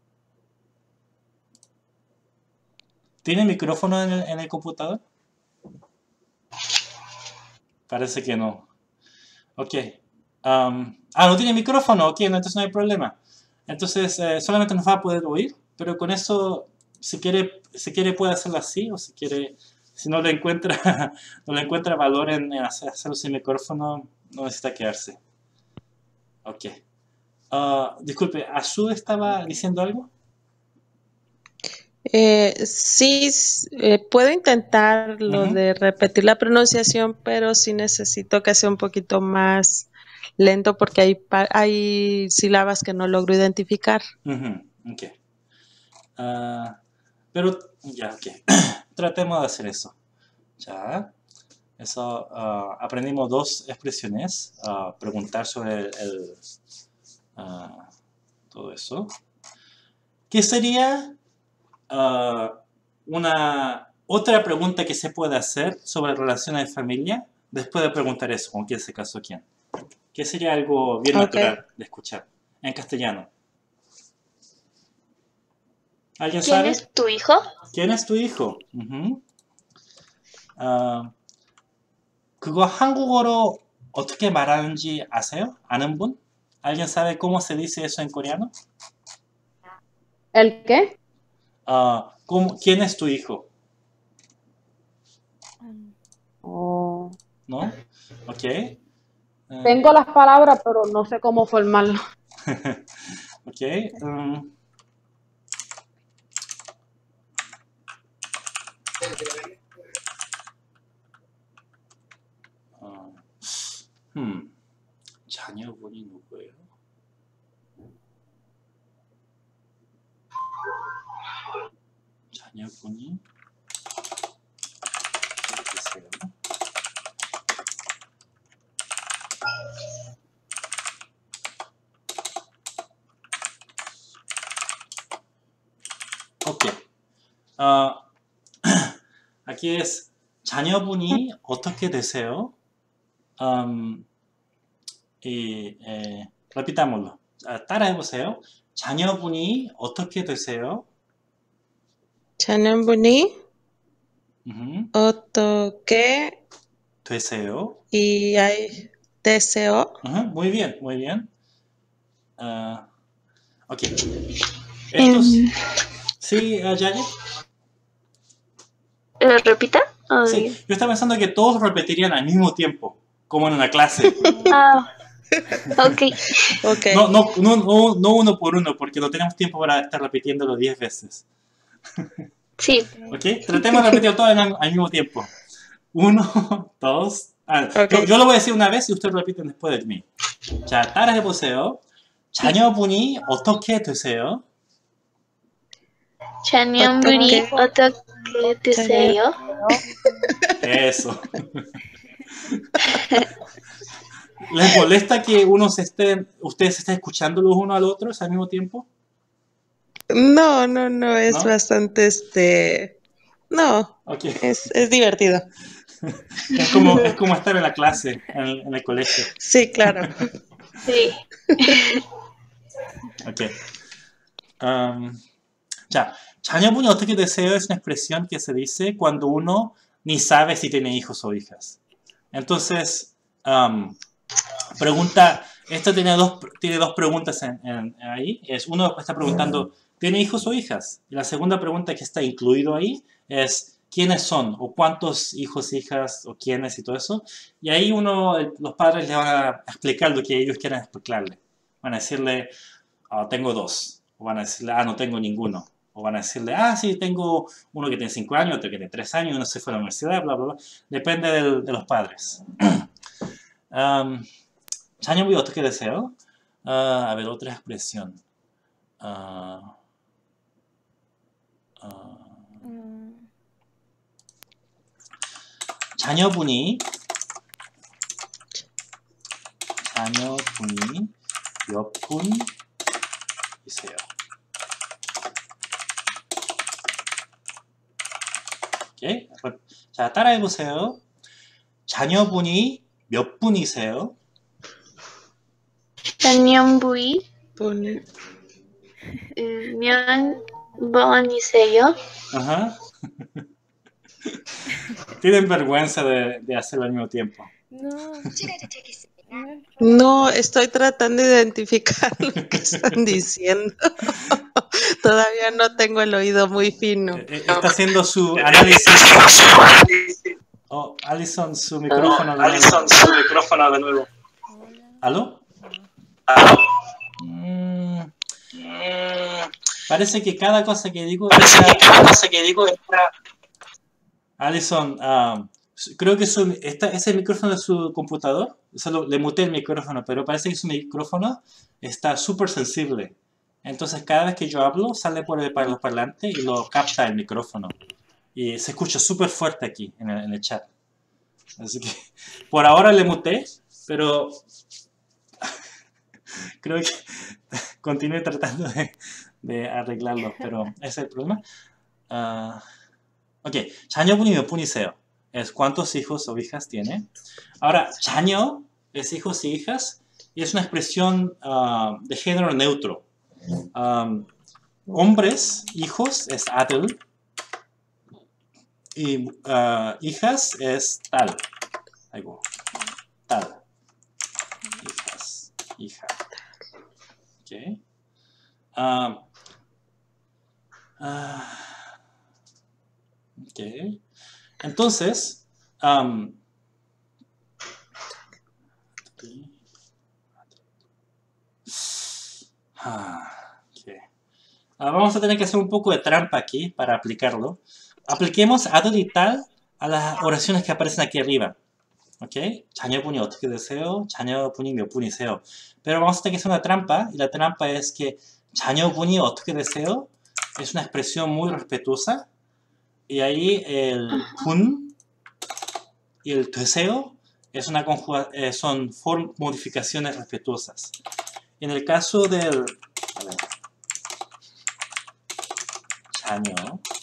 Speaker 1: ¿Tiene micrófono en el, en el computador? Parece que no. Ok. Um, ah, no tiene micrófono. Ok, no, entonces no hay problema. Entonces eh, solamente nos va a poder oír, pero con eso, si quiere, si quiere puede hacerlo así, o si quiere, si no le encuentra, no le encuentra valor en, en hacer, hacerlo sin micrófono, no necesita quedarse. Ok. Uh, disculpe, ¿Azu estaba diciendo algo?
Speaker 9: Eh, sí, s- eh, puedo intentar lo
Speaker 1: Ujú.
Speaker 9: de repetir la pronunciación, pero sí necesito que sea un poquito más lento porque hay, pa- hay sílabas que no logro identificar.
Speaker 1: Ujú, ok. Ah, pero, ya, ok. Tratemos de hacer eso. Ya. Eso, ah, aprendimos dos expresiones. Ah, preguntar sobre el, el, ah, todo eso. ¿qué sería uh, una otra pregunta que se puede hacer sobre relaciones de familia después de preguntar eso, con quién se casó quién? ¿Qué sería algo bien
Speaker 9: Ok.
Speaker 1: natural de escuchar en castellano? ¿Alguien
Speaker 11: ¿Quién
Speaker 1: sabe?
Speaker 11: es tu hijo?
Speaker 1: ¿Quién es tu hijo? Uh-huh. 아, 그거 한국어로 어떻게 말하는지 아세요? 아는 분? ¿Alguien sabe cómo se dice eso en coreano?
Speaker 3: ¿El qué?
Speaker 1: Ah, ¿cómo- ¿Quién es tu hijo?
Speaker 3: Oh,
Speaker 1: ¿No? Ok. Eh,
Speaker 3: tengo las palabras, pero no sé cómo formarlo.
Speaker 1: ok. um, 어, 음, 자녀분이 누구예요? 자녀분이 어떻게 되세요? Ok. 아, aquí es 자녀분이 어떻게 되세요? Um, y, eh, repitámoslo. 아, 따라해보세요. 자녀분이 어떻게 되세요?
Speaker 9: 자녀분이
Speaker 1: 우흠.
Speaker 9: 어떻게
Speaker 1: 되세요.
Speaker 9: y hay deseo.
Speaker 1: Ujú, muy bien, muy bien. Ah, ok.
Speaker 11: Em,
Speaker 1: Estos. ¿Sí, uh, Yagi?
Speaker 11: ¿Lo repita? Ay,
Speaker 1: Sí, yo estaba pensando que todos repetirían al mismo tiempo, como en una clase.
Speaker 11: ah, ok.
Speaker 9: Ok.
Speaker 1: No, no, no, no, no uno por uno, porque no tenemos tiempo para estar repitiéndolo diez veces.
Speaker 11: Sí.
Speaker 1: ¿Ok? Tratemos de repetirlo todo al, al mismo tiempo. Uno, dos. Ah,
Speaker 9: Ok.
Speaker 1: yo, yo lo voy a decir una vez y ustedes repiten después de mí. 자, 따라해보세요. 자녀분이 어떻게 되세요?
Speaker 11: 자녀분이 어떻게 드세요?
Speaker 1: Eso. ¿Les molesta que uno se esté, ustedes se estén escuchando los unos al otro al mismo tiempo?
Speaker 9: No, no, no, es
Speaker 1: ¿No?
Speaker 9: bastante este. No,
Speaker 1: Ok.
Speaker 9: es, es divertido.
Speaker 1: Es como, es como estar en la clase, en el, en el colegio.
Speaker 9: Sí, claro.
Speaker 11: Sí.
Speaker 1: Ok. Um, ya, 자녀분이 어떻게 되세요? Es una expresión que se dice cuando uno ni sabe si tiene hijos o hijas. Entonces, um, pregunta, esto tiene dos, tiene dos preguntas en, en, ahí. Es, uno está preguntando, ¿tiene hijos o hijas? Y la segunda pregunta que está incluido ahí es, ¿quiénes son? ¿O cuántos hijos, hijas, o quiénes y todo eso? Y ahí uno, los padres le van a explicar lo que ellos quieran explicarle. Van a decirle, oh, tengo dos. O van a decirle, ah, no tengo ninguno. O van a decirle, ah, sí, tengo uno que tiene cinco años, otro que tiene tres años, uno se fue a la universidad, bla, bla, bla. Depende del, de los padres. um, 자녀분이 어떻게 되세요? Uh, a ver, otra expresión. Uh, uh, 자녀분이 자녀분이 몇 분이세요? 오케이. 자, 따라해 보세요. 자녀분이 몇 분이세요?
Speaker 11: 자녀분이
Speaker 9: Pone-
Speaker 11: 몇 분이세요?
Speaker 1: Ajá. Tienen vergüenza de, de hacerlo al mismo tiempo.
Speaker 2: No.
Speaker 9: No, estoy tratando de identificar lo que están diciendo. Todavía no tengo el oído muy fino.
Speaker 1: Eh, eh, Está haciendo su análisis. Oh, Alison, su micrófono de nuevo.
Speaker 12: Alison, su micrófono de nuevo.
Speaker 1: ¿Aló? Mm, parece que cada cosa que digo
Speaker 12: Parece
Speaker 1: entra-
Speaker 12: que cada cosa que digo entra.
Speaker 1: Alison, ah, creo que su, esta, ese micrófono de su computador, solo le muté el micrófono, pero parece que su micrófono está súper sensible. Entonces cada vez que yo hablo sale por el, para los parlantes y lo capta el micrófono. Y se escucha súper fuerte aquí en el, en el chat. Así que por ahora le muté, pero creo que continúe tratando de, de arreglarlo, pero ese es el problema. Uh, ok, 자녀분이 몇 분이세요? Es cuántos hijos o hijas tiene. Ahora, 자녀 es hijos y hijas y es una expresión uh, de género neutro. Um, hombres, hijos, es 아들. Y uh, hijas es tal. Algo. Tal. Hijas. Hija. Ok. Um, uh, ok. Entonces, um, ah, okay. uh, vamos a tener que hacer un poco de trampa aquí para aplicarlo. Apliquemos 아들 y tal a las oraciones que aparecen aquí arriba. ¿Ok? 자녀분이 어떻게 되세요? 자녀분이 몇 분이세요? Pero vamos a tener que hacer una trampa, y la trampa es que 자녀분이 어떻게 되세요? Es una expresión muy respetuosa, y ahí el 분 y el 되세요 es una conjuga, eh, son form, modificaciones respetuosas. En el caso del a ver, 자녀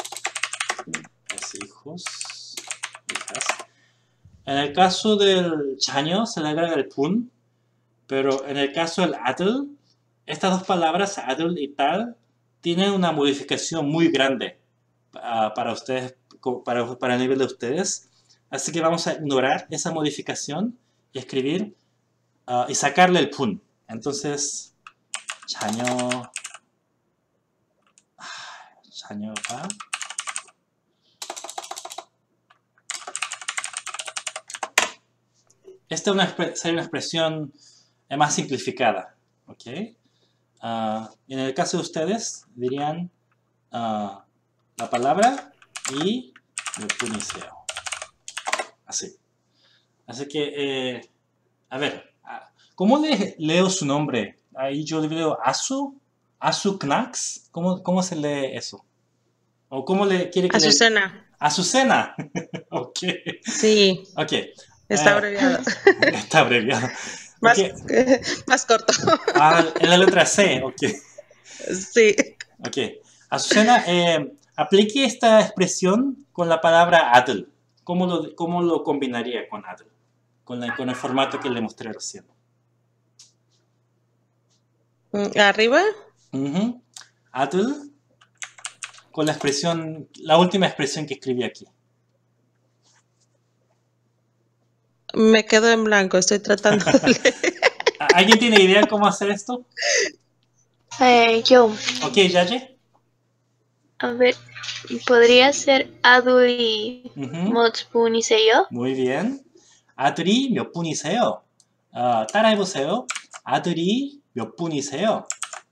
Speaker 1: es hijos, hijas. En el caso del 자녀 se le agrega el 분, pero en el caso del 아들, estas dos palabras, 아들 y tal, tienen una modificación muy grande uh, para ustedes, para, para el nivel de ustedes. Así que vamos a ignorar esa modificación y escribir uh, y sacarle el 분. Entonces, 자녀, 자녀가 esta es una, sería una expresión más simplificada, ¿ok? Uh, en el caso de ustedes, dirían uh, la palabra y el puniceo. Así. Así que, eh, a ver, ¿cómo le, leo su nombre? Ahí yo le leo Asu, Asu Knax. ¿Cómo, ¿Cómo se lee eso? ¿O cómo le quiere que
Speaker 9: Azucena.
Speaker 1: le... Azucena. Ok.
Speaker 9: Sí.
Speaker 1: Ok.
Speaker 9: Está
Speaker 1: Eh,
Speaker 9: abreviado.
Speaker 1: Está abreviado.
Speaker 9: Más,
Speaker 1: Okay.
Speaker 9: eh, más corto.
Speaker 1: Ah, en la letra C, ok.
Speaker 9: Sí.
Speaker 1: Ok. Azucena, eh, aplique esta expresión con la palabra 아들. ¿Cómo lo, cómo lo combinaría con 아들? Con, la, con el formato que le mostré recién.
Speaker 9: ¿Arriba?
Speaker 1: Uh-huh. 아들 con la expresión, la última expresión que escribí aquí.
Speaker 9: Me quedo en blanco, estoy tratando de leer.
Speaker 1: ¿Alguien tiene idea cómo hacer esto?
Speaker 11: Eh, yo.
Speaker 1: Ok, Yaye.
Speaker 11: A ver, podría ser 아들이
Speaker 1: Uh-huh.
Speaker 11: 몇 분이세요?
Speaker 1: Muy bien. 아들이 몇 분이세요? 어, 따라해보세요. 아들이 몇 분이세요?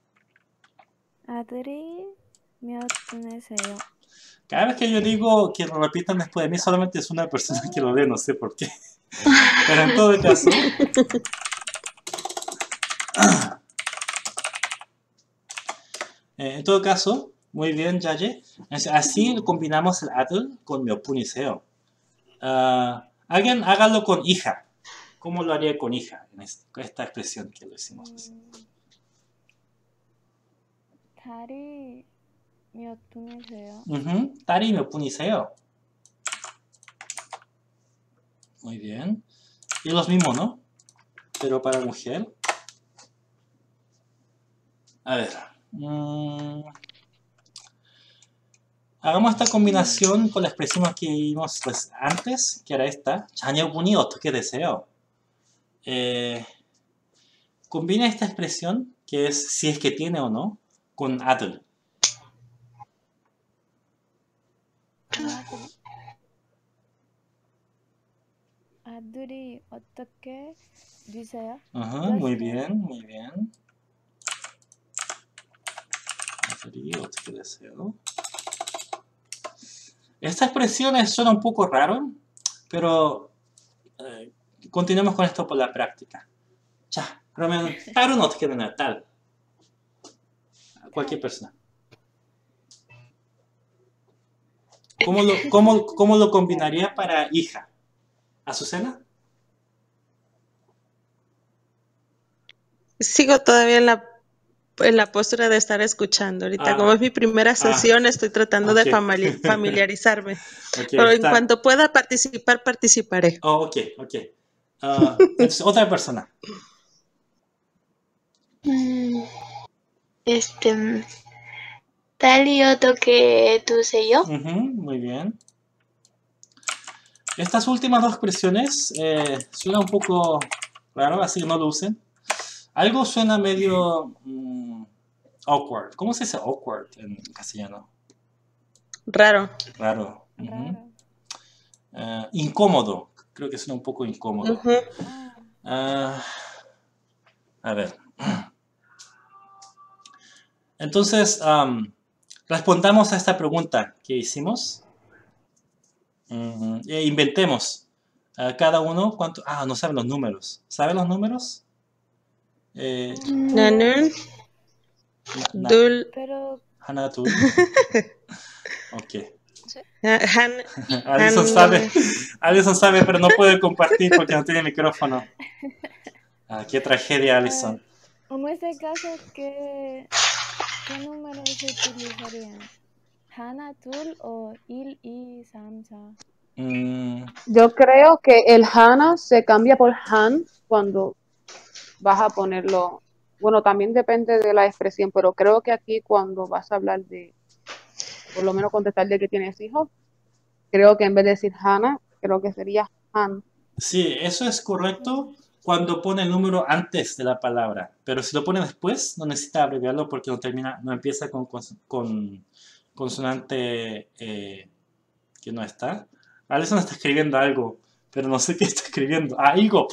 Speaker 2: 아들이 몇 분이세요?
Speaker 1: Cada vez que yo digo que lo repitan después de mí, solamente es una persona que lo lee, no sé por qué. Pero en todo caso... en todo caso, muy bien, Yaye. Así combinamos el 아들 con 몇 분이세요. Uh, alguien hágalo con hija. ¿Cómo lo haría con hija? En esta expresión que lo hicimos así.
Speaker 2: 딸이 몇 분이세요?
Speaker 1: Uh-huh. 딸이 몇 분이세요? Muy bien. Y los mismos, ¿no? Pero para mujer. A ver. Mmm, hagamos esta combinación con la expresión que vimos pues, antes, que era esta. 자녀분이 어떻게 되세요? Eh, combina esta expresión, que es si es que tiene o no, con 아들.
Speaker 2: 아들이 어떻게 되세요?
Speaker 1: Ajá, muy bien, muy bien. 아들이 어떻게 되세요? Esta expresión suena un poco raro, pero eh, continuemos con esto por la práctica. 자, 그러면 딸은 어떻게 되나요? 딸. Cualquier persona. ¿Cómo lo, cómo, cómo lo combinaría para hija? ¿Azucena?
Speaker 9: Sigo todavía en la en la postura de estar escuchando. Ahorita,
Speaker 1: Ah,
Speaker 9: como es mi primera
Speaker 1: ah,
Speaker 9: sesión, estoy tratando de
Speaker 1: ok.
Speaker 9: famili- familiarizarme.
Speaker 1: Ok,
Speaker 9: Pero en
Speaker 1: está.
Speaker 9: cuanto pueda participar, participaré.
Speaker 1: Oh, ok, ok. Ah, entonces, otra persona.
Speaker 11: Mm, este, tal y otro que tú sé yo.
Speaker 1: Ujú, muy bien. Estas últimas dos expresiones eh, suena un poco raro, así que no lo usen. Algo suena medio mm, awkward. ¿Cómo se dice awkward en castellano?
Speaker 9: Raro.
Speaker 1: Raro. Ujú.
Speaker 2: Raro.
Speaker 1: Eh, incómodo. Creo que suena un poco incómodo.
Speaker 9: Ujú.
Speaker 1: Ah, a ver. Entonces, am, respondamos a esta pregunta que hicimos. Mm, e inventemos. Ah, cada uno, ¿cuánto? Ah, no saben los números. ¿Saben los números? Eh,
Speaker 9: Nanun,
Speaker 1: na-
Speaker 9: Dul,
Speaker 2: Pero
Speaker 1: Hannah, tú. Ok.
Speaker 9: ah, Han,
Speaker 1: Alison
Speaker 9: Han,
Speaker 1: sabe. Alison sabe, pero no puede compartir porque no tiene micrófono. Ah, qué tragedia, Alison.
Speaker 2: en este caso, ¿qué, qué números se utilizarían? ¿Hana, Tul o Il y Samsa?
Speaker 1: Mm,
Speaker 3: Yo creo que el Hana se cambia por Han cuando vas a ponerlo. Bueno, también depende de la expresión, pero creo que aquí cuando vas a hablar de, por lo menos contestar de que tienes hijos, creo que en vez de decir Hana, creo que sería Han.
Speaker 1: sí, eso es correcto cuando pone el número antes de la palabra, pero si lo pone después no necesita abreviarlo porque no termina, no empieza con, cons- con consonante eh, que no está. Alison está escribiendo algo, pero no sé qué está escribiendo. Ah, Igop.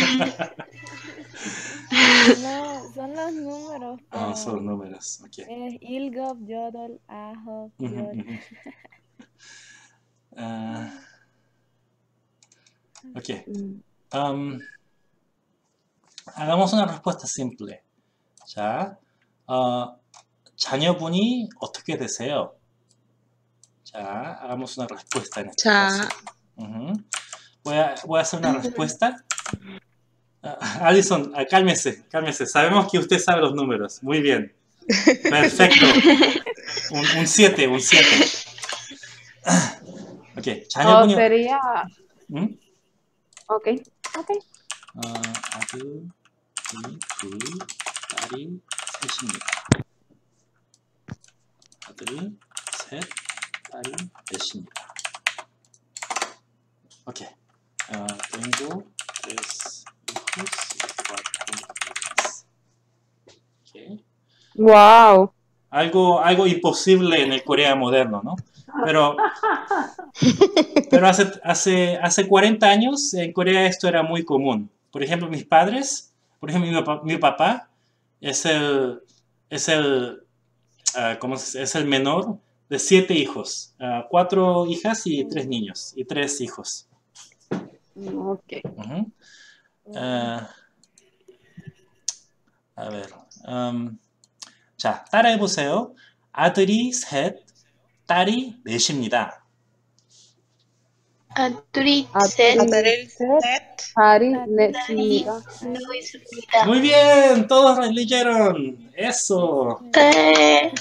Speaker 2: No, son los números,
Speaker 1: Ah,
Speaker 2: pero
Speaker 1: son números, ok.
Speaker 2: es Ilgop, Yodol, Ahop,
Speaker 1: Ujú,
Speaker 2: Yod.
Speaker 1: ujú. Ah, ok. Um, hagamos una respuesta simple. 자, 어, 자녀분이 어떻게 되세요? 자, hagamos una respuesta en este
Speaker 9: cha,
Speaker 1: caso. Ujú. Voy a, voy a hacer una respuesta. Ah, Alison, ah, cálmese, cálmese. Sabemos que usted sabe los números. Muy bien. Perfecto. Un siete, un siete. Ok,
Speaker 3: No,
Speaker 1: 자녀분이
Speaker 3: sería,
Speaker 1: 응?
Speaker 3: ok, ok.
Speaker 1: 어, 아들, 둘, 딸이 셋입니다. 아들, 셋, 딸이 넷입니다. Ok. Uh, tengo tres hijos y cuatro hijas. Okay.
Speaker 3: Wow.
Speaker 1: Algo, algo imposible en el Corea moderno, ¿no? Pero, pero hace, hace, hace cuarenta años en Corea esto era muy común. Por ejemplo, mis padres, por ejemplo, mi papá, mi papá es el, es el, uh, ¿cómo se, es el menor de siete hijos, uh, cuatro hijas y tres niños, y tres hijos.
Speaker 3: Ok.
Speaker 1: Uh-huh. Uh, a ver. Um, 자, 따라해보세요. 아들이 셋, 딸이 넷입니다.
Speaker 11: 아들이
Speaker 3: 아,
Speaker 11: 셋,
Speaker 9: Atarel, Set,
Speaker 3: Hari,
Speaker 11: 딸이
Speaker 3: Nesmita.
Speaker 11: 너 있습니다.
Speaker 1: Muy bien, todos leyeron. Eso.
Speaker 11: 네.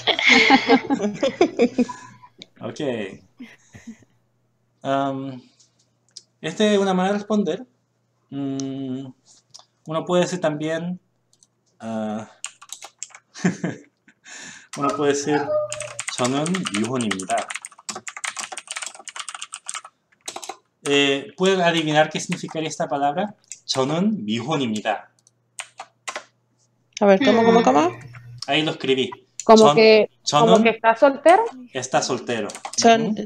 Speaker 1: Ok. Um, esta es una manera de responder. Mm, uno puede decir también... Uh, uno puede decir 저는 미혼입니다. Eh, ¿Pueden adivinar qué significaría esta palabra? 저는 미혼입니다.
Speaker 9: A ver, ¿cómo, cómo, cómo?
Speaker 1: Ahí lo escribí.
Speaker 3: Como
Speaker 1: 전-
Speaker 3: que, como
Speaker 1: 저는
Speaker 3: que está soltero.
Speaker 1: está soltero.
Speaker 9: Son.
Speaker 1: Ujú.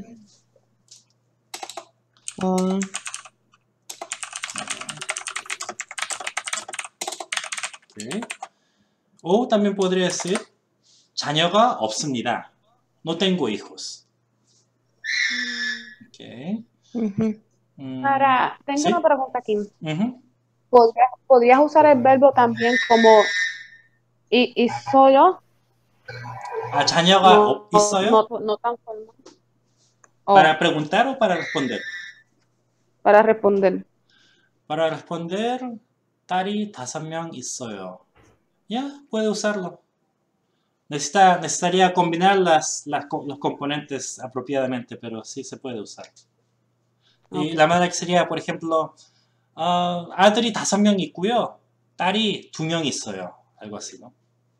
Speaker 9: Oh,
Speaker 1: Ok. O también podría decir 자녀가 없습니다. No tengo hijos. Ok.
Speaker 9: ujú.
Speaker 1: Mm,
Speaker 3: Para, tengo
Speaker 1: ¿sí?
Speaker 3: una pregunta aquí.
Speaker 1: Ujú.
Speaker 3: ¿Podrías, podrías usar el verbo también como y, y soyo?
Speaker 1: 아, 자녀가
Speaker 3: No,
Speaker 1: 없- 있어요?
Speaker 3: no, no tan formal. Oh,
Speaker 1: ¿Para preguntar o para responder?
Speaker 3: para responder.
Speaker 1: Para responder, 딸이 다섯 명 있어요. Ya, puede usarlo. necesita, necesitaría combinar las, las, los componentes apropiadamente, pero sí se puede usar.
Speaker 3: Okay.
Speaker 1: Y la manera que sería, por ejemplo, 어, 아들이 다섯 명 있고요. 딸이 두 명 있어요. algo así, ¿no?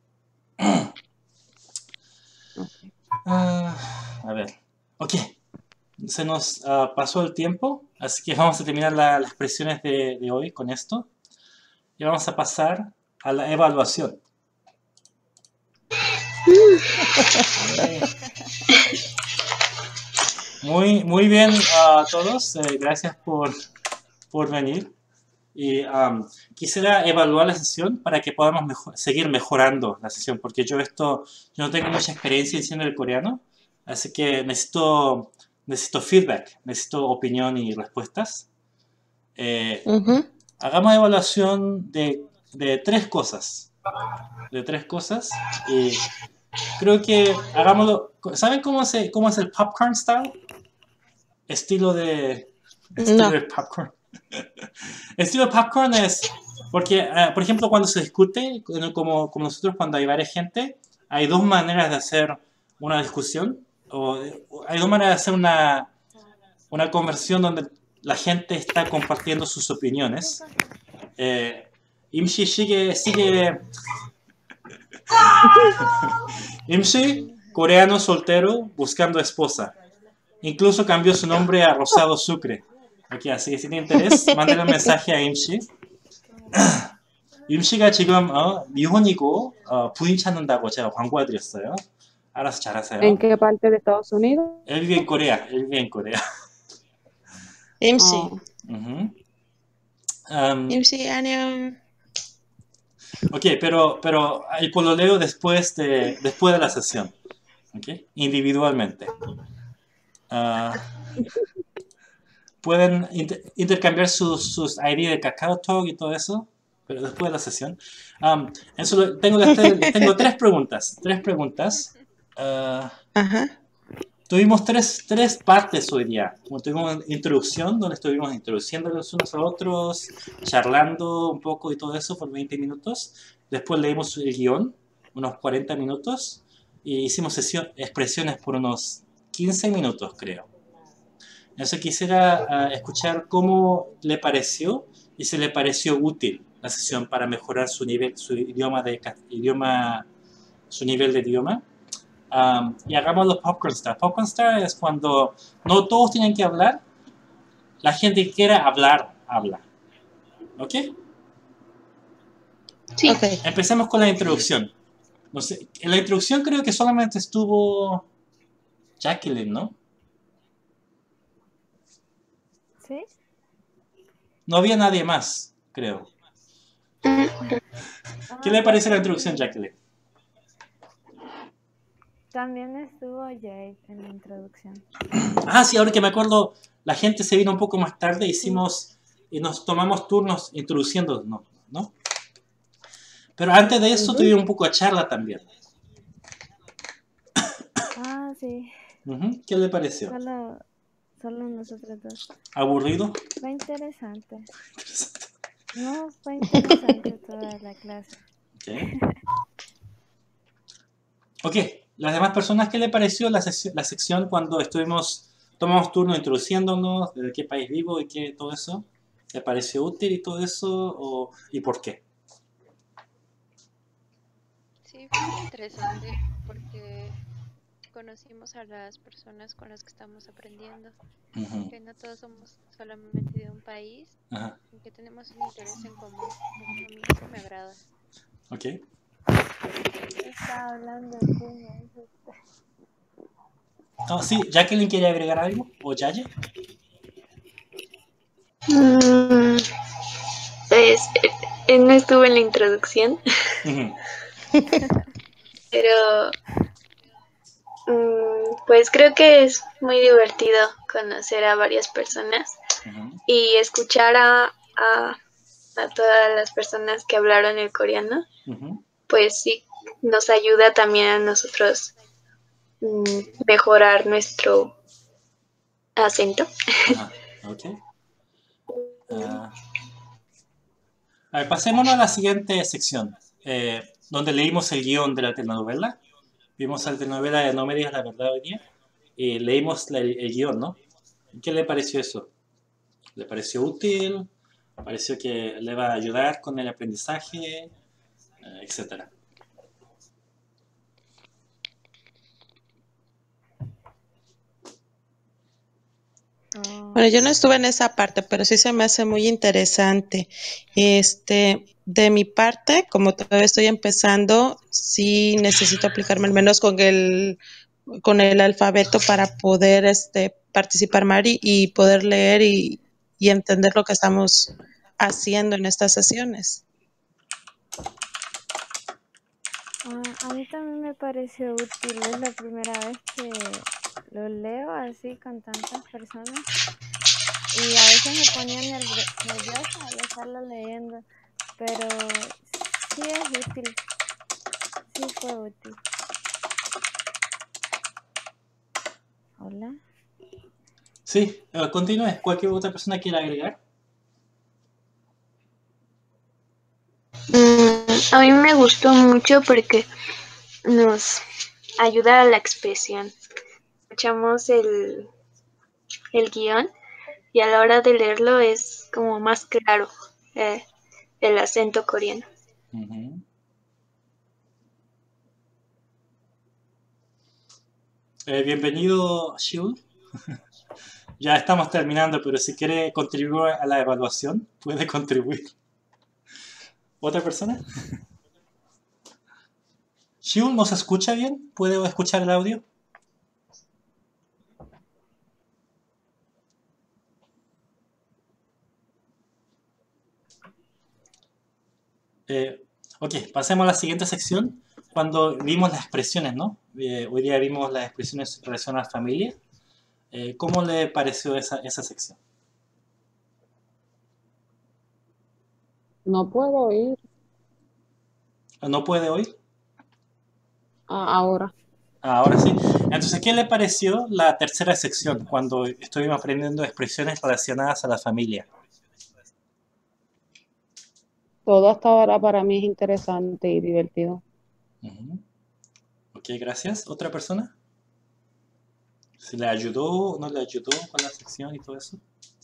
Speaker 3: Okay.
Speaker 1: Uh, a ver, ok. Se nos uh, pasó el tiempo, así que vamos a terminar la, las expresiones de, de hoy con esto. Y vamos a pasar a la evaluación. Muy, muy bien a uh, todos. Eh, gracias por, por venir. Y um, quisiera evaluar la sesión para que podamos mejor, seguir mejorando la sesión, porque yo esto, yo no tengo mucha experiencia diciendo el coreano, así que necesito, necesito feedback, necesito opinión y respuestas. Eh, uh-huh. Hagamos evaluación de, de tres cosas, de tres cosas, y creo que hagámoslo. ¿Saben cómo, se, cómo es el popcorn style? Estilo de, estilo no. de popcorn. El estilo de popcorn es porque, uh, por ejemplo, cuando se discute, como, como nosotros cuando hay varias gente, hay dos maneras de hacer una discusión, o, o hay dos maneras de hacer una, una conversación donde la gente está compartiendo sus opiniones. Eh, Imshi sigue, sigue... Imshi, coreano soltero, buscando esposa. Incluso cambió su nombre a Rosado Sucre. Okay, así que si tiene interés, mándale un mensaje a 임시. 임시가 지금 어, 미혼이고 어, 부인 찾는다고 제가 광고해드렸어요. 알아서 잘하세요.
Speaker 3: ¿En qué parte de Estados Unidos?
Speaker 1: Él vive en Corea. Él vive en Corea.
Speaker 9: 임시.
Speaker 3: Oh.
Speaker 1: Uh-huh. um,
Speaker 9: 임시 안녕.
Speaker 1: Ok, pero, pero el pololeo después de, después de la sesión. Okay, individualmente. Uh, Pueden inter intercambiar sus, sus I D de KakaoTalk y todo eso, pero después de la sesión. Um, eso tengo, tengo tres preguntas. Tres preguntas. Uh,
Speaker 9: Ajá.
Speaker 1: Tuvimos tres, tres partes hoy día. Tuvimos una introducción, donde estuvimos introduciendo los unos a otros, charlando un poco y todo eso por veinte minutos. Después leímos el guión, unos cuarenta minutos, y hicimos sesión, expresiones por unos quince minutos, creo. Entonces quisiera uh, escuchar cómo le pareció y si le pareció útil la sesión para mejorar su nivel, su idioma de idioma, su nivel de idioma. Um, y hagamos los popcorn style. Popcorn style es cuando no todos tienen que hablar, la gente que quiera hablar, habla. ¿Ok?
Speaker 9: Sí. Okay.
Speaker 1: Empecemos con la introducción. No sé, en la introducción creo que solamente estuvo Jacqueline, ¿no?
Speaker 2: ¿Sí?
Speaker 1: No había nadie más, creo. ¿Qué le parece la introducción, Jacqueline?
Speaker 2: También estuvo Jade en la introducción.
Speaker 1: Ah, sí, ahora que me acuerdo, la gente se vino un poco más tarde, hicimos y nos tomamos turnos introduciéndonos, ¿no? ¿no? Pero antes de eso uh-huh. tuvimos un poco de charla también.
Speaker 2: Ah, sí.
Speaker 1: Uh-huh. ¿Qué le pareció?
Speaker 2: Solo... Solo nosotros dos.
Speaker 1: ¿Aburrido?
Speaker 2: Fue interesante. interesante. No, fue interesante toda la clase.
Speaker 1: Okay. Ok, las demás personas, ¿qué le pareció la, la sección cuando estuvimos, tomamos turno introduciéndonos, de qué país vivo y qué, todo eso? ¿Le pareció útil y todo eso? O, ¿y por qué?
Speaker 4: Sí, fue muy interesante porque conocimos a las personas con las que estamos aprendiendo, uh-huh. que no todos somos solamente de un país, uh-huh. y que tenemos un interés en común. A mí eso me agrada.
Speaker 1: Ok.
Speaker 2: Está hablando de puño.
Speaker 1: Oh, sí, Jacqueline quiere agregar algo, o Yaye.
Speaker 11: Mm, pues eh, no estuve en la introducción,
Speaker 1: uh-huh.
Speaker 11: pero pues creo que es muy divertido conocer a varias personas uh-huh. y escuchar a, a, a todas las personas que hablaron el coreano, uh-huh. pues sí, nos ayuda también a nosotros um, mejorar nuestro acento.
Speaker 1: Uh-huh. Okay. Uh, a ver, pasémonos a la siguiente sección, eh, donde leímos el guión de la telenovela. vimos la telenovela de No me digas la verdad hoy día y leímos la- el, el guión, ¿no? ¿Qué le pareció eso? ¿Le pareció útil? ¿Pareció que le va a ayudar con el aprendizaje? Eh, etcétera.
Speaker 9: Bueno, yo no estuve en esa parte, pero sí se me hace muy interesante. Este, de mi parte, como todavía estoy empezando, sí necesito aplicarme al menos con el, con el alfabeto para poder este, participar más y, y poder leer y, y entender lo que estamos haciendo en estas sesiones.
Speaker 2: Ah, a mí también me pareció útil, es la primera vez que lo leo así con tantas personas y a veces me ponía nerv- nerviosa al estarlo leyendo, pero sí es útil, sí fue útil. Hola.
Speaker 1: Sí, eh, continúe. ¿Cualquier otra persona quiera agregar?
Speaker 11: Mm, a mí me gustó mucho porque nos ayuda a la expresión. Escuchamos el, el guión y a la hora de leerlo es como más claro eh, el acento coreano.
Speaker 1: Ujú. Eh, bienvenido, Shiul. Ya estamos terminando, pero si quiere contribuir a la evaluación, puede contribuir. ¿Otra persona? Shiul, ¿nos escucha bien? ¿Puede escuchar el audio? Eh, ok, pasemos a la siguiente sección. Cuando vimos las expresiones, ¿no? Eh, hoy día vimos las expresiones en relación a la familia. Eh, ¿Cómo le pareció esa, esa sección?
Speaker 3: No puedo oír
Speaker 1: ¿No puede oír?
Speaker 3: ah, ahora.
Speaker 1: Ah, ahora sí. Entonces, ¿qué le pareció la tercera sección cuando estuvimos aprendiendo expresiones relacionadas a la familia?
Speaker 3: Todo hasta ahora para mí es interesante y divertido.
Speaker 1: Ujú. Ok, gracias. ¿Otra persona? ¿Si le ayudó o no le ayudó con la sección y todo eso?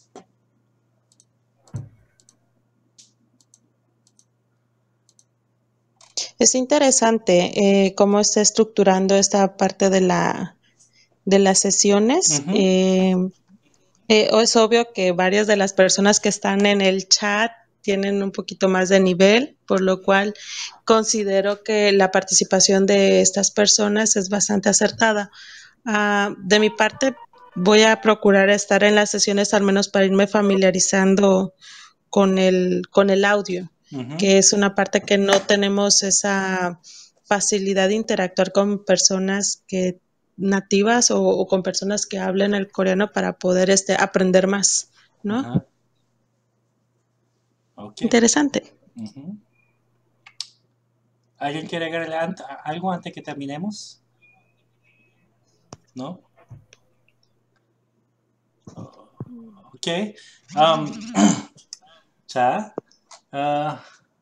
Speaker 9: Es interesante eh, cómo está estructurando esta parte de la de las sesiones.
Speaker 1: Ujú.
Speaker 9: Eh, eh, es obvio que varias de las personas que están en el chat tienen un poquito más de nivel, por lo cual considero que la participación de estas personas es bastante acertada. Ah, de mi parte, voy a procurar estar en las sesiones al menos para irme familiarizando con el, con el audio,
Speaker 1: Ujú.
Speaker 9: que es una parte que no tenemos esa facilidad de interactuar con personas que nativas o, o con personas que hablen el coreano para poder este, aprender más, ¿no?
Speaker 1: Ajá. Ok.
Speaker 9: Interesante.
Speaker 1: Ujú. ¿Alguien quiere agregarle ant- algo antes que terminemos? ¿No? Ok. Um, 자, 어,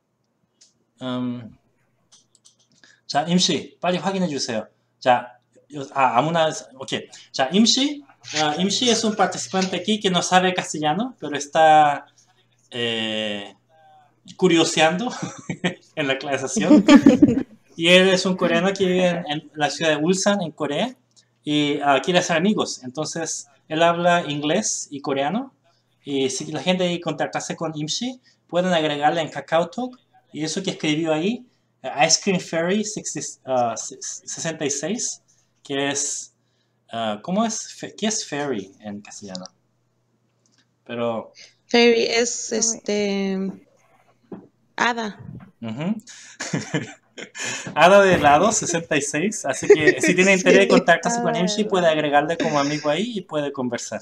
Speaker 1: 음, 자, 임씨, 빨리 확인해 주세요. 자, 요- 아, 아무나, ok. 자, 임씨, 어, 임씨 es un participante aquí que no sabe castellano, pero está eh, curioseando en la clasificación. Y él es un coreano que vive en, en la ciudad de Ulsan, en Corea, y ah, quiere hacer amigos. Entonces, él habla inglés y coreano. Y si la gente quiere contactarse con Imshi, pueden agregarle en KakaoTalk. Y eso que escribió ahí, eh, Ice Cream Fairy sesenta, ah, sesenta y seis, que es... ah, ¿cómo es? Fe- ¿Qué es fairy en castellano? Pero...
Speaker 9: Fairy es este hada.
Speaker 1: Ujú. Hada de helado sesenta y seis, así que si tiene interés de
Speaker 9: Sí.
Speaker 1: contactarse con
Speaker 2: Hada de
Speaker 1: Imshi, puede
Speaker 2: helado.
Speaker 1: agregarle como amigo ahí y puede conversar.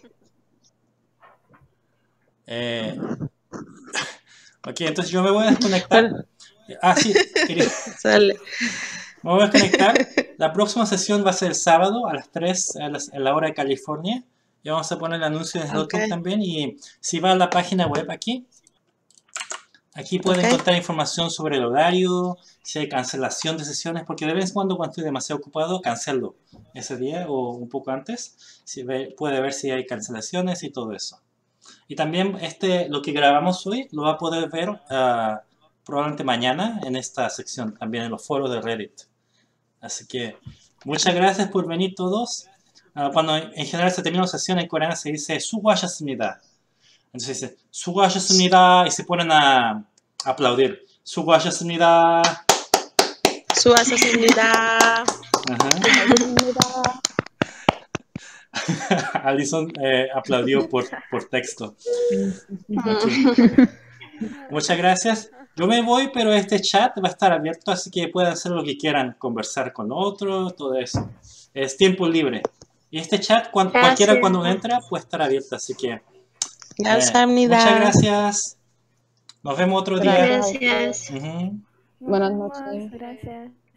Speaker 1: Eh, ok, entonces yo me voy a desconectar.
Speaker 9: Bueno,
Speaker 1: Ah, sí, quería,
Speaker 9: sale.
Speaker 1: me voy a desconectar. La próxima sesión va a ser el sábado a las tres a, las- a la hora de California. Y vamos a poner el anuncio en
Speaker 9: Ok.
Speaker 1: Helltalk también. Y si va a la página web aquí, Aquí pueden
Speaker 9: Ok.
Speaker 1: encontrar información sobre el horario, si hay cancelación de sesiones, porque de vez en cuando cuando estoy demasiado ocupado, cancelo ese día o un poco antes. Si ve- puede ver si hay cancelaciones y todo eso. Y también este, lo que grabamos hoy lo va a poder ver ah, probablemente mañana en esta sección, también en los foros de Reddit. Así que muchas gracias por venir todos. Ah, cuando en general se termina una sesión en coreano se dice 수고하셨습니다. Entonces dice 수고하셨습니다 y se ponen a aplaudir. 수고하셨습니다.
Speaker 9: 수고하셨습니다.
Speaker 1: Ajá. Alison eh, aplaudió por, por texto. Ok. Muchas gracias. Yo me voy, pero este chat va a estar abierto, así que pueden hacer lo que quieran, conversar con otros, todo eso. Es tiempo libre. Y este chat, cuan- cualquiera
Speaker 9: Gracias.
Speaker 1: cuando entra, puede estar abierto, así que... eh,
Speaker 9: 감사합니다.
Speaker 1: muchas gracias. Nos vemos otro día.
Speaker 11: Gracias.
Speaker 1: Ujú.
Speaker 3: Buenas
Speaker 2: Nos vemos,
Speaker 3: noches.
Speaker 2: Gracias.